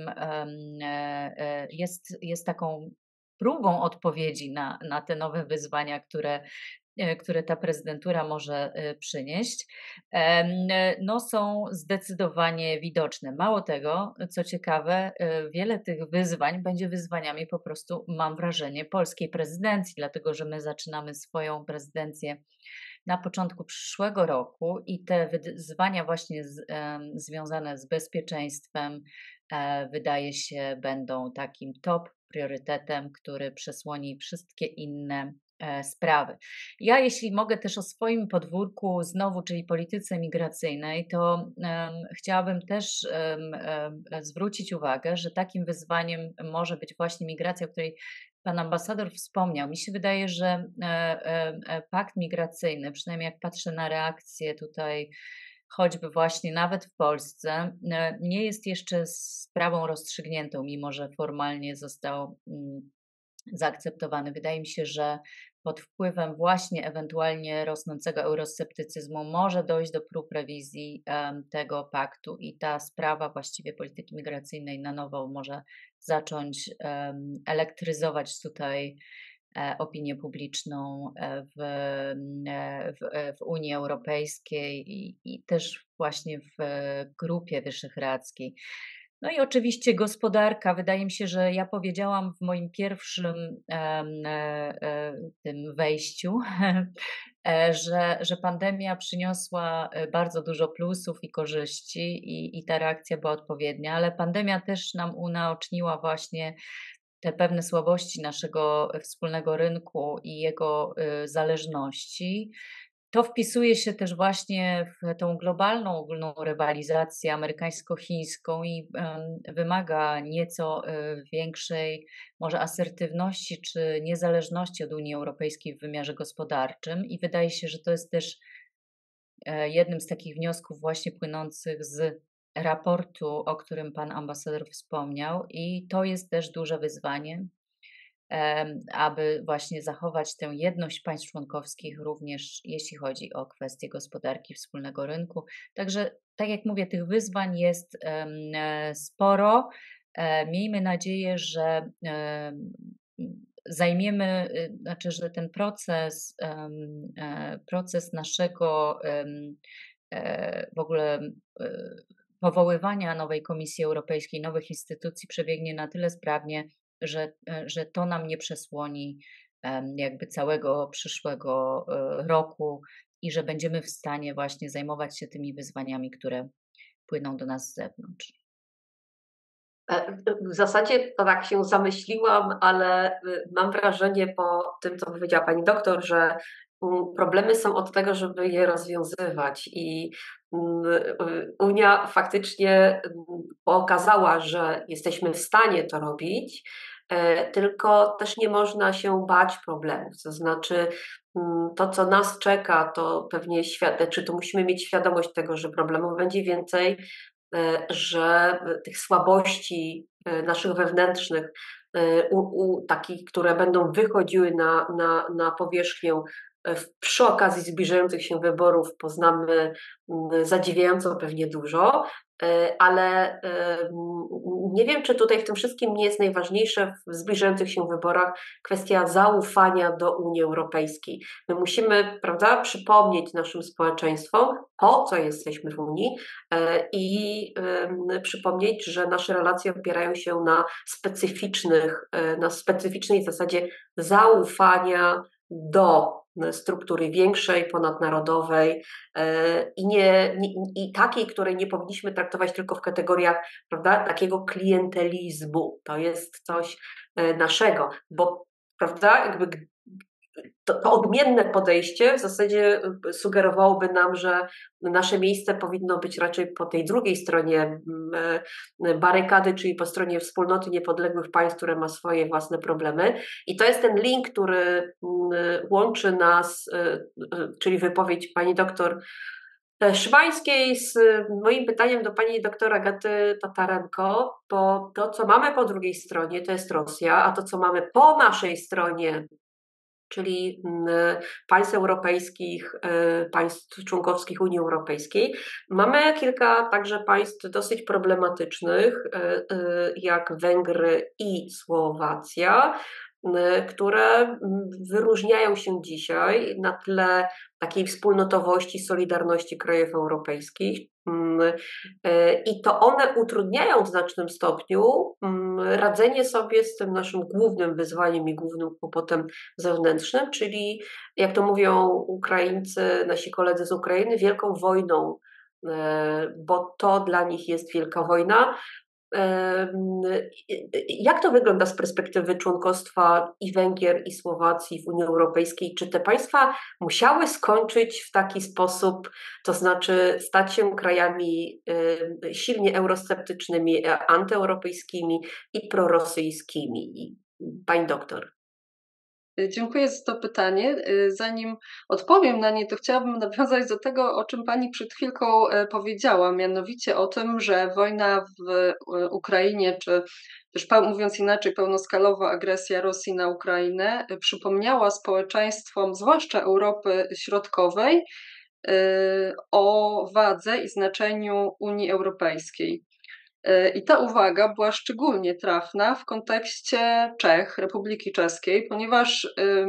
Speaker 3: taką próbą odpowiedzi na te nowe wyzwania, które ta prezydentura może przynieść, no są zdecydowanie widoczne. Mało tego, co ciekawe, wiele tych wyzwań będzie wyzwaniami po prostu, mam wrażenie, polskiej prezydencji, dlatego że my zaczynamy swoją prezydencję na początku przyszłego roku i te wyzwania właśnie związane z bezpieczeństwem, wydaje się, będą takim top priorytetem, który przesłoni wszystkie inne sprawy. Ja, jeśli mogę też o swoim podwórku znowu, czyli polityce migracyjnej, to chciałabym też zwrócić uwagę, że takim wyzwaniem może być właśnie migracja, o której pan ambasador wspomniał. Mi się wydaje, że pakt migracyjny, przynajmniej jak patrzę na reakcje tutaj, choćby właśnie nawet w Polsce, nie jest jeszcze sprawą rozstrzygniętą, mimo że formalnie został zaakceptowany. Wydaje mi się, że pod wpływem właśnie ewentualnie rosnącego eurosceptycyzmu może dojść do prób rewizji tego paktu i ta sprawa właściwie polityki migracyjnej na nowo może zacząć elektryzować tutaj opinię publiczną w Unii Europejskiej i też właśnie w Grupie Wyszehradzkiej. No i oczywiście gospodarka. Wydaje mi się, że ja powiedziałam w moim pierwszym tym wejściu, że pandemia przyniosła bardzo dużo plusów i korzyści i ta reakcja była odpowiednia, ale pandemia też nam unaoczniła właśnie te pewne słabości naszego wspólnego rynku i jego zależności. To wpisuje się też właśnie w tą globalną ogólną rywalizację amerykańsko-chińską i wymaga nieco większej może asertywności czy niezależności od Unii Europejskiej w wymiarze gospodarczym i wydaje się, że to jest też jednym z takich wniosków właśnie płynących z raportu, o którym pan ambasador wspomniał i to jest też duże wyzwanie, aby właśnie zachować tę jedność państw członkowskich również jeśli chodzi o kwestie gospodarki wspólnego rynku. Także tak jak mówię, tych wyzwań jest sporo. Miejmy nadzieję, że znaczy, że ten proces naszego w ogóle powoływania nowej Komisji Europejskiej, nowych instytucji przebiegnie na tyle sprawnie, że to nam nie przesłoni jakby całego przyszłego roku i że będziemy w stanie właśnie zajmować się tymi wyzwaniami, które płyną do nas z zewnątrz.
Speaker 4: W zasadzie to tak się zamyśliłam, ale mam wrażenie po tym, co powiedziała pani doktor, że problemy są od tego, żeby je rozwiązywać i Unia faktycznie pokazała, że jesteśmy w stanie to robić, tylko też nie można się bać problemów, to znaczy to, co nas czeka, to pewnie czy to musimy mieć świadomość tego, że problemów będzie więcej, że tych słabości naszych wewnętrznych, takich, które będą wychodziły na powierzchnię, przy okazji zbliżających się wyborów poznamy zadziwiająco pewnie dużo, ale nie wiem, czy tutaj w tym wszystkim nie jest najważniejsze w zbliżających się wyborach kwestia zaufania do Unii Europejskiej. My musimy, prawda, przypomnieć naszym społeczeństwom, po co jesteśmy w Unii i przypomnieć, że nasze relacje opierają się na specyficznej zasadzie zaufania do struktury większej, ponadnarodowej i takiej, której nie powinniśmy traktować tylko w kategoriach, prawda, takiego klientelizmu. To jest coś naszego, bo prawda, jakby to odmienne podejście w zasadzie sugerowałoby nam, że nasze miejsce powinno być raczej po tej drugiej stronie barykady, czyli po stronie wspólnoty niepodległych państw, które ma swoje własne problemy. I to jest ten link, który łączy nas, czyli wypowiedź pani doktor Szymańskiej z moim pytaniem do pani doktor Agaty Tatarenko, bo to, co mamy po drugiej stronie, to jest Rosja, a to, co mamy po naszej stronie, czyli państw europejskich, państw członkowskich Unii Europejskiej. Mamy kilka także państw dosyć problematycznych, jak Węgry i Słowacja, które wyróżniają się dzisiaj na tle takiej wspólnotowości, solidarności krajów europejskich. I to one utrudniają w znacznym stopniu radzenie sobie z tym naszym głównym wyzwaniem i głównym kłopotem zewnętrznym, czyli jak to mówią Ukraińcy, nasi koledzy z Ukrainy, wielką wojną, bo to dla nich jest wielka wojna. Jak to wygląda z perspektywy członkostwa i Węgier, i Słowacji w Unii Europejskiej? Czy te państwa musiały skończyć w taki sposób, to znaczy stać się krajami silnie eurosceptycznymi, antyeuropejskimi i prorosyjskimi? Pani doktor.
Speaker 5: Dziękuję za to pytanie. Zanim odpowiem na nie, to chciałabym nawiązać do tego, o czym Pani przed chwilką powiedziała, mianowicie o tym, że wojna w Ukrainie, czy też mówiąc inaczej, pełnoskalowa agresja Rosji na Ukrainę przypomniała społeczeństwom, zwłaszcza Europy Środkowej, o wadze i znaczeniu Unii Europejskiej. I ta uwaga była szczególnie trafna w kontekście Czech, Republiki Czeskiej, ponieważ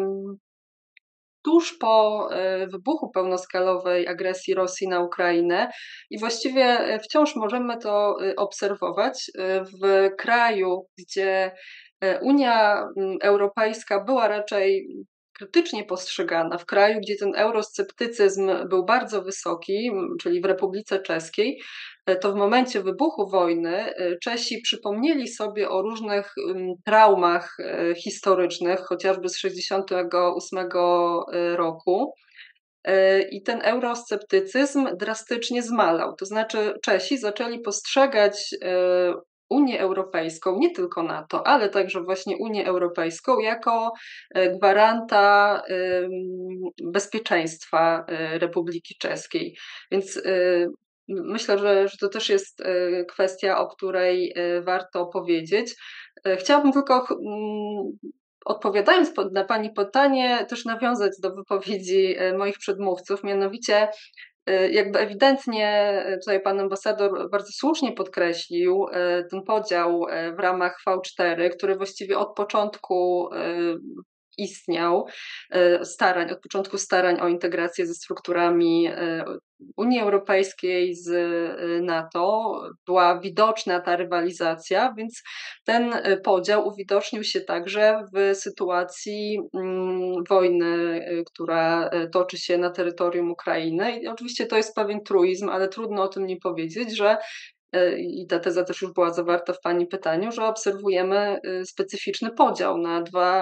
Speaker 5: tuż po wybuchu pełnoskalowej agresji Rosji na Ukrainę i właściwie wciąż możemy to obserwować w kraju, gdzie Unia Europejska była raczej krytycznie postrzegana, w kraju, gdzie ten eurosceptycyzm był bardzo wysoki, czyli w Republice Czeskiej, to w momencie wybuchu wojny Czesi przypomnieli sobie o różnych traumach historycznych, chociażby z 1968 roku. I ten eurosceptycyzm drastycznie zmalał. To znaczy Czesi zaczęli postrzegać Unię Europejską, nie tylko NATO, ale także właśnie Unię Europejską jako gwaranta bezpieczeństwa Republiki Czeskiej. Więc myślę, że to też jest kwestia, o której warto powiedzieć. Chciałabym tylko, odpowiadając na Pani pytanie, też nawiązać do wypowiedzi moich przedmówców, mianowicie jakby ewidentnie tutaj pan ambasador bardzo słusznie podkreślił ten podział w ramach V4, który właściwie od początku istniał, od początku starań o integrację ze strukturami Unii Europejskiej, z NATO, była widoczna ta rywalizacja, więc ten podział uwidocznił się także w sytuacji wojny, która toczy się na terytorium Ukrainy. I oczywiście to jest pewien truizm, ale trudno o tym nie powiedzieć, że i ta teza też już była zawarta w Pani pytaniu, że obserwujemy specyficzny podział na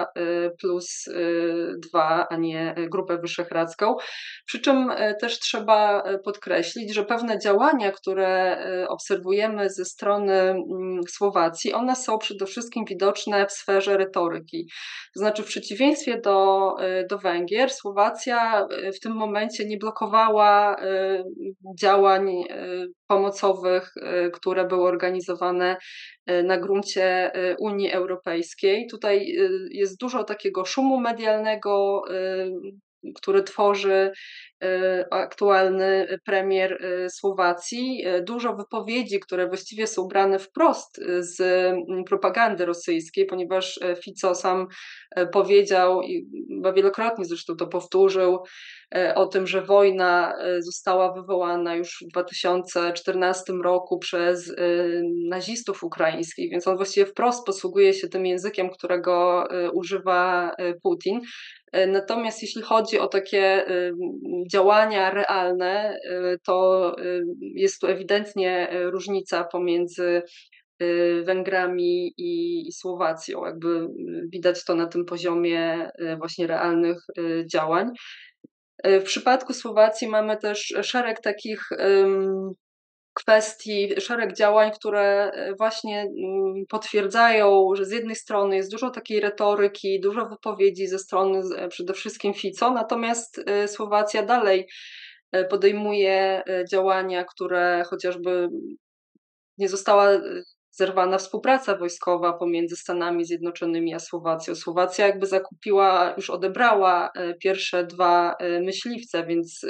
Speaker 5: 2+2, a nie Grupę Wyszehradzką. Przy czym też trzeba podkreślić, że pewne działania, które obserwujemy ze strony Słowacji, one są przede wszystkim widoczne w sferze retoryki. To znaczy w przeciwieństwie do Węgier, Słowacja w tym momencie nie blokowała działań pomocowych, które były organizowane na gruncie Unii Europejskiej. Tutaj jest dużo takiego szumu medialnego, który tworzy aktualny premier Słowacji. Dużo wypowiedzi, które właściwie są brane wprost z propagandy rosyjskiej, ponieważ Fico sam powiedział i chyba wielokrotnie zresztą to powtórzył o tym, że wojna została wywołana już w 2014 roku przez nazistów ukraińskich, więc on właściwie wprost posługuje się tym językiem, którego używa Putin. Natomiast jeśli chodzi o takie działania realne, to jest tu ewidentnie różnica pomiędzy Węgrami i Słowacją. Jakby widać to na tym poziomie właśnie realnych działań. W przypadku Słowacji mamy też szereg takich kwestii, szereg działań, które właśnie potwierdzają, że z jednej strony jest dużo takiej retoryki, dużo wypowiedzi ze strony przede wszystkim Fico, natomiast Słowacja dalej podejmuje działania, które chociażby nie została zerwana współpraca wojskowa pomiędzy Stanami Zjednoczonymi a Słowacją. Słowacja jakby zakupiła, już odebrała pierwsze 2 myśliwce, więc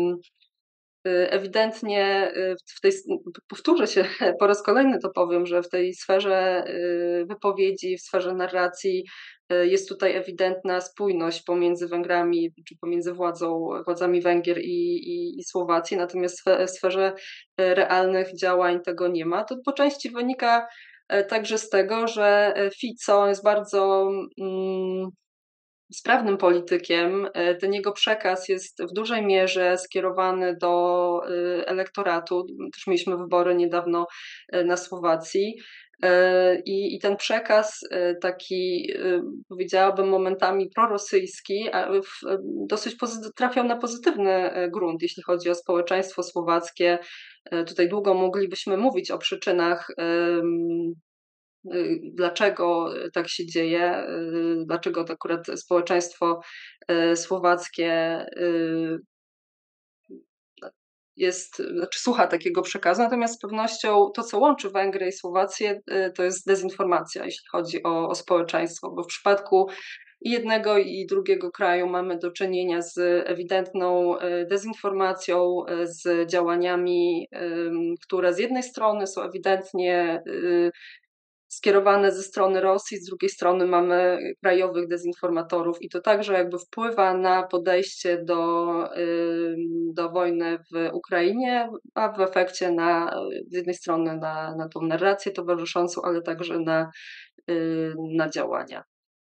Speaker 5: ewidentnie powtórzę się po raz kolejny, to powiem, że w tej sferze wypowiedzi, w sferze narracji jest tutaj ewidentna spójność pomiędzy Węgrami, czy pomiędzy władzami Węgier i Słowacji, natomiast w sferze realnych działań tego nie ma. To po części wynika także z tego, że Fico jest bardzo sprawnym politykiem. Ten jego przekaz jest w dużej mierze skierowany do elektoratu. Też mieliśmy wybory niedawno na Słowacji. I ten przekaz taki, powiedziałabym, momentami prorosyjski, dosyć trafiał na pozytywny grunt, jeśli chodzi o społeczeństwo słowackie. Tutaj długo moglibyśmy mówić o przyczynach, dlaczego tak się dzieje, dlaczego to akurat społeczeństwo słowackie słucha takiego przekazu, natomiast z pewnością to, co łączy Węgry i Słowację, to jest dezinformacja, jeśli chodzi o społeczeństwo, bo w przypadku i jednego i drugiego kraju mamy do czynienia z ewidentną dezinformacją, z działaniami, które z jednej strony są ewidentnie skierowane ze strony Rosji, z drugiej strony mamy krajowych dezinformatorów i to także jakby wpływa na podejście do wojny w Ukrainie, a w efekcie z jednej strony na tą narrację towarzyszącą, ale także na działania.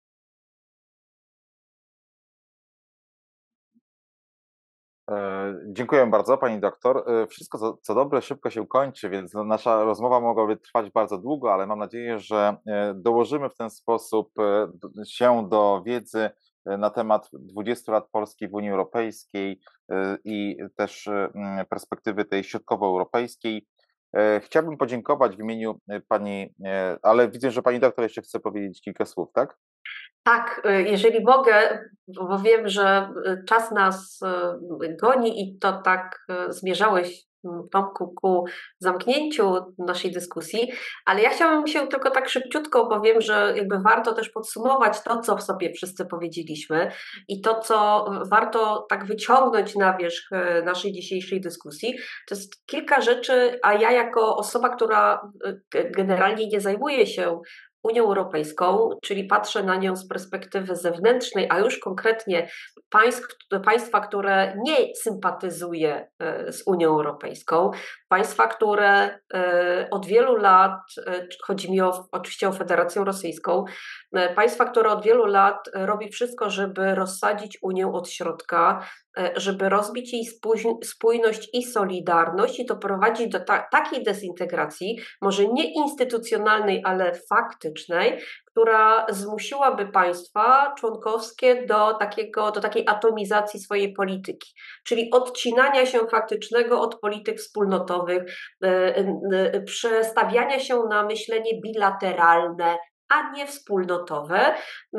Speaker 1: Dziękuję bardzo, pani doktor. Wszystko, co dobre, szybko się kończy, więc nasza rozmowa mogłaby trwać bardzo długo, ale mam nadzieję, że dołożymy w ten sposób się do wiedzy na temat 20 lat Polski w Unii Europejskiej i też perspektywy tej środkowoeuropejskiej. Chciałbym podziękować w imieniu pani, ale widzę, że pani doktor jeszcze chce powiedzieć kilka słów, tak?
Speaker 4: Tak, jeżeli mogę, bo wiem, że czas nas goni i to tak zmierzałeś, Tomku, ku zamknięciu naszej dyskusji, ale ja chciałabym się tylko tak szybciutko, bo wiem, że jakby warto też podsumować to, co w sobie wszyscy powiedzieliśmy i to, co warto tak wyciągnąć na wierzch naszej dzisiejszej dyskusji. To jest kilka rzeczy, a ja jako osoba, która generalnie nie zajmuje się Unią Europejską, czyli patrzę na nią z perspektywy zewnętrznej, a już konkretnie państwa, które nie sympatyzuje z Unią Europejską, państwa, które od wielu lat, chodzi mi oczywiście o Federację Rosyjską, państwa, które od wielu lat robi wszystko, żeby rozsadzić Unię od środka, żeby rozbić jej spójność i solidarność i doprowadzić do takiej dezintegracji, może nie instytucjonalnej, ale faktycznej, która zmusiłaby państwa członkowskie do takiej atomizacji swojej polityki, czyli odcinania się faktycznego od polityk wspólnotowych, przestawiania się na myślenie bilateralne, a nie wspólnotowe.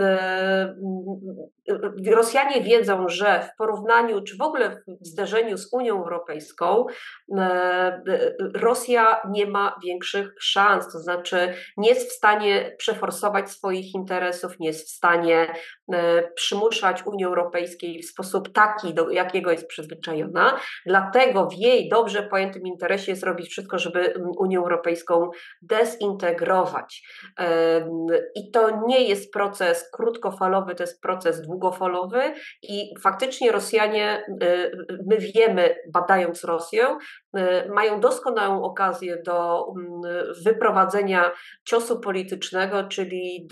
Speaker 4: Rosjanie wiedzą, że w porównaniu, czy w ogóle w zderzeniu z Unią Europejską, Rosja nie ma większych szans, to znaczy nie jest w stanie przeforsować swoich interesów, nie jest w stanie przymuszać Unii Europejskiej w sposób taki, do jakiego jest przyzwyczajona. Dlatego w jej dobrze pojętym interesie jest robić wszystko, żeby Unię Europejską dezintegrować. I to nie jest proces krótkofalowy, to jest proces długofalowy i faktycznie Rosjanie, my wiemy, badając Rosję, mają doskonałą okazję do wyprowadzenia ciosu politycznego, czyli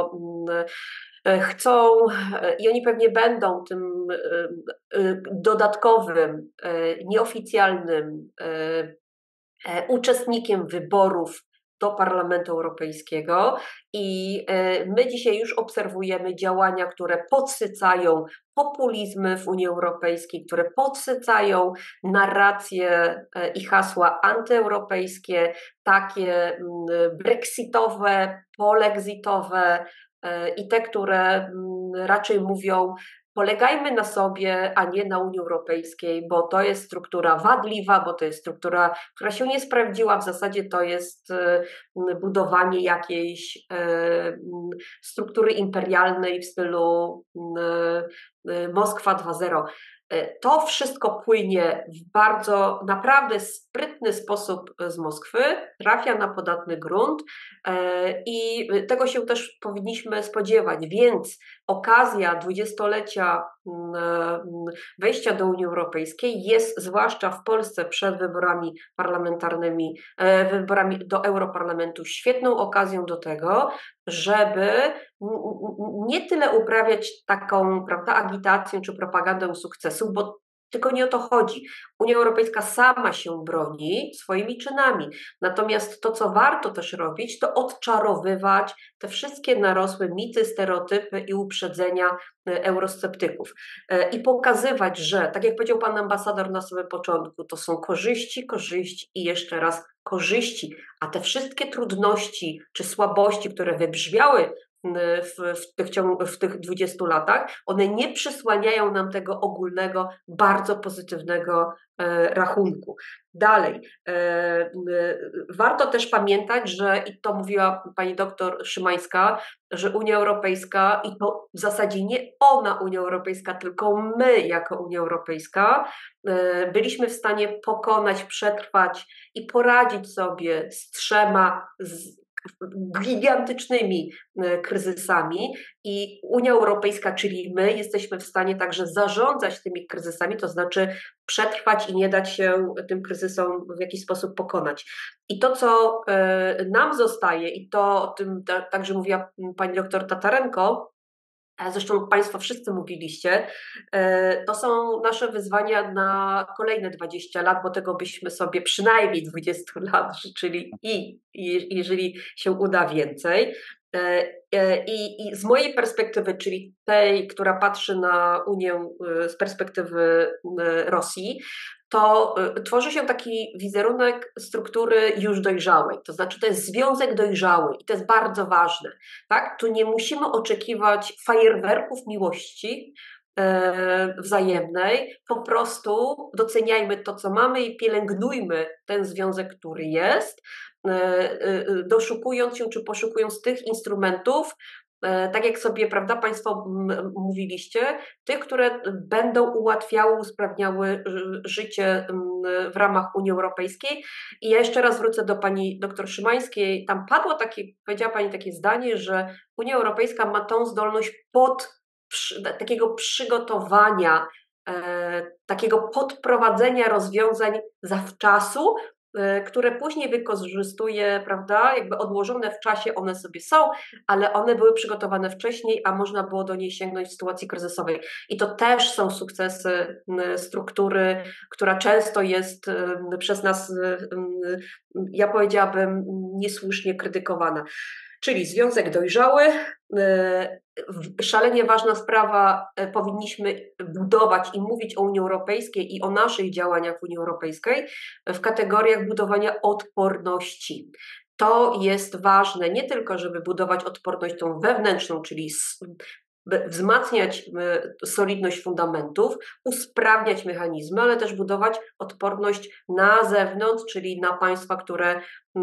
Speaker 4: chcą i oni pewnie będą tym dodatkowym, nieoficjalnym uczestnikiem wyborów do Parlamentu Europejskiego i my dzisiaj już obserwujemy działania, które podsycają populizmy w Unii Europejskiej, które podsycają narracje i hasła antyeuropejskie, takie brexitowe, polexitowe i te, które raczej mówią: polegajmy na sobie, a nie na Unii Europejskiej, bo to jest struktura wadliwa, bo to jest struktura, która się nie sprawdziła. W zasadzie to jest budowanie jakiejś struktury imperialnej w stylu Moskwa 2.0. To wszystko płynie w bardzo naprawdę sprytny sposób z Moskwy, trafia na podatny grunt i tego się też powinniśmy spodziewać, więc okazja 20-lecia wejścia do Unii Europejskiej jest zwłaszcza w Polsce przed wyborami parlamentarnymi, wyborami do Europarlamentu świetną okazją do tego, żeby nie tyle uprawiać taką, prawda, agitację czy propagandę sukcesu, bo tylko nie o to chodzi. Unia Europejska sama się broni swoimi czynami. Natomiast to, co warto też robić, to odczarowywać te wszystkie narosłe mity, stereotypy i uprzedzenia eurosceptyków. I pokazywać, że, tak jak powiedział pan ambasador na samym początku, to są korzyści i jeszcze raz korzyści, a te wszystkie trudności czy słabości, które wybrzmiały w tych 20 latach, one nie przysłaniają nam tego ogólnego, bardzo pozytywnego rachunku. Dalej, warto też pamiętać, że, i to mówiła pani doktor Szymańska, że Unia Europejska, i to w zasadzie nie ona, Unia Europejska, tylko my jako Unia Europejska, byliśmy w stanie pokonać, przetrwać i poradzić sobie z 3 gigantycznymi kryzysami i Unia Europejska, czyli my, jesteśmy w stanie także zarządzać tymi kryzysami, to znaczy przetrwać i nie dać się tym kryzysom w jakiś sposób pokonać. I to, co nam zostaje, i to o tym także mówiła pani doktor Tatarenko, zresztą państwo wszyscy mówiliście, to są nasze wyzwania na kolejne 20 lat, bo tego byśmy sobie przynajmniej 20 lat życzyli i jeżeli się uda więcej. I z mojej perspektywy, czyli tej, która patrzy na Unię z perspektywy Rosji, to tworzy się taki wizerunek struktury już dojrzałej, to znaczy to jest związek dojrzały i to jest bardzo ważne. Tak? Tu nie musimy oczekiwać fajerwerków miłości wzajemnej, po prostu doceniajmy to, co mamy i pielęgnujmy ten związek, który jest, doszukując się czy poszukując tych instrumentów, tak jak sobie, prawda, państwo mówiliście, tych, które będą ułatwiały, usprawniały życie w ramach Unii Europejskiej. I ja jeszcze raz wrócę do pani doktor Szymańskiej. Tam padło takie, powiedziała pani takie zdanie, że Unia Europejska ma tą zdolność takiego przygotowania, takiego podprowadzenia rozwiązań zawczasu, które później wykorzystuje, prawda, jakby odłożone w czasie one sobie są, ale one były przygotowane wcześniej, a można było do niej sięgnąć w sytuacji kryzysowej. I to też są sukcesy struktury, która często jest przez nas, ja powiedziałabym, niesłusznie krytykowana. Czyli związek dojrzały, szalenie ważna sprawa, powinniśmy budować i mówić o Unii Europejskiej i o naszych działaniach w Unii Europejskiej w kategoriach budowania odporności. to jest ważne nie tylko, żeby budować odporność tą wewnętrzną, czyli wzmacniać solidność fundamentów, usprawniać mechanizmy, ale też budować odporność na zewnątrz, czyli na państwa, które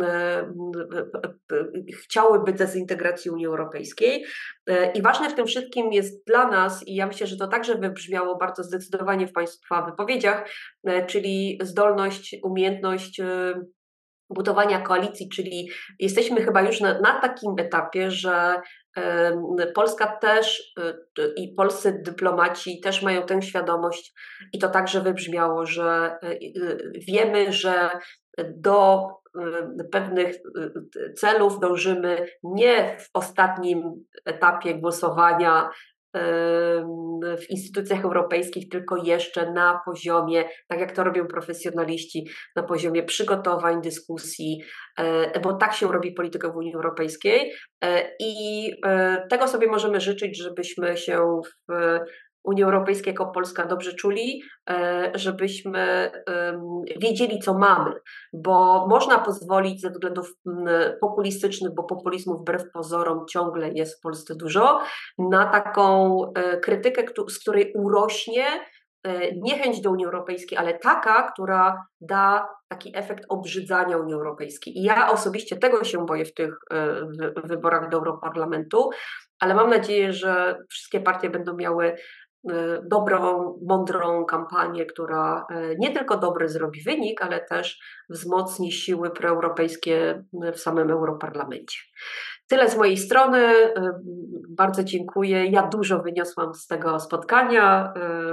Speaker 4: chciałyby dezintegracji Unii Europejskiej. I ważne w tym wszystkim jest dla nas, i ja myślę, że to także wybrzmiało bardzo zdecydowanie w Państwa wypowiedziach, czyli zdolność, umiejętność budowania koalicji, czyli jesteśmy chyba już na takim etapie, że Polska też i polscy dyplomaci też mają tę świadomość i to także wybrzmiało, że wiemy, że do pewnych celów dążymy nie w ostatnim etapie głosowania w instytucjach europejskich, tylko jeszcze na poziomie, tak jak to robią profesjonaliści, na poziomie przygotowań, dyskusji, bo tak się robi politykę w Unii Europejskiej i tego sobie możemy życzyć, żebyśmy się w Unii Europejskiej jako Polska dobrze czuli, żebyśmy wiedzieli, co mamy, bo można pozwolić ze względów populistycznych, bo populizmu wbrew pozorom ciągle jest w Polsce dużo, na taką krytykę, z której urośnie niechęć do Unii Europejskiej, ale taka, która da taki efekt obrzydzania Unii Europejskiej. I ja osobiście tego się boję w tych wyborach do Europarlamentu, ale mam nadzieję, że wszystkie partie będą miały dobrą, mądrą kampanię, która nie tylko dobry zrobi wynik, ale też wzmocni siły proeuropejskie w samym Europarlamencie. Tyle z mojej strony. Bardzo dziękuję. Ja dużo wyniosłam z tego spotkania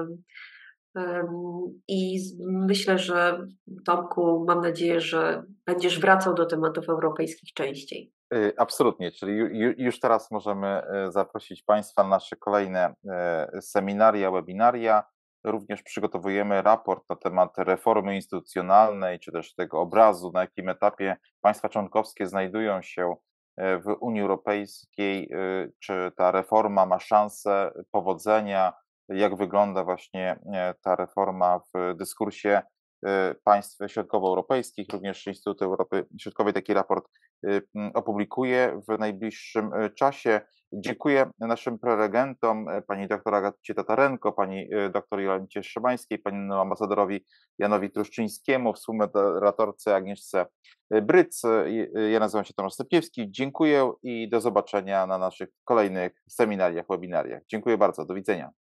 Speaker 4: i myślę, że Tomku, mam nadzieję, że będziesz wracał do tematów europejskich częściej.
Speaker 1: Absolutnie, czyli już teraz możemy zaprosić Państwa na nasze kolejne seminaria, webinaria. Również przygotowujemy raport na temat reformy instytucjonalnej, czy też tego obrazu, na jakim etapie państwa członkowskie znajdują się w Unii Europejskiej, czy ta reforma ma szansę powodzenia, jak wygląda właśnie ta reforma w dyskursie państw środkowoeuropejskich. Również Instytut Europy Środkowej taki raport opublikuje w najbliższym czasie. Dziękuję naszym prelegentom, pani doktor Agacie Tatarenko, pani doktor Jolancie Szymańskiej, panu ambasadorowi Janowi Truszczyńskiemu, współmoderatorce Agnieszce Bryc. Ja nazywam się Tomasz Sypiewski. Dziękuję i do zobaczenia na naszych kolejnych seminariach, webinariach. Dziękuję bardzo. Do widzenia.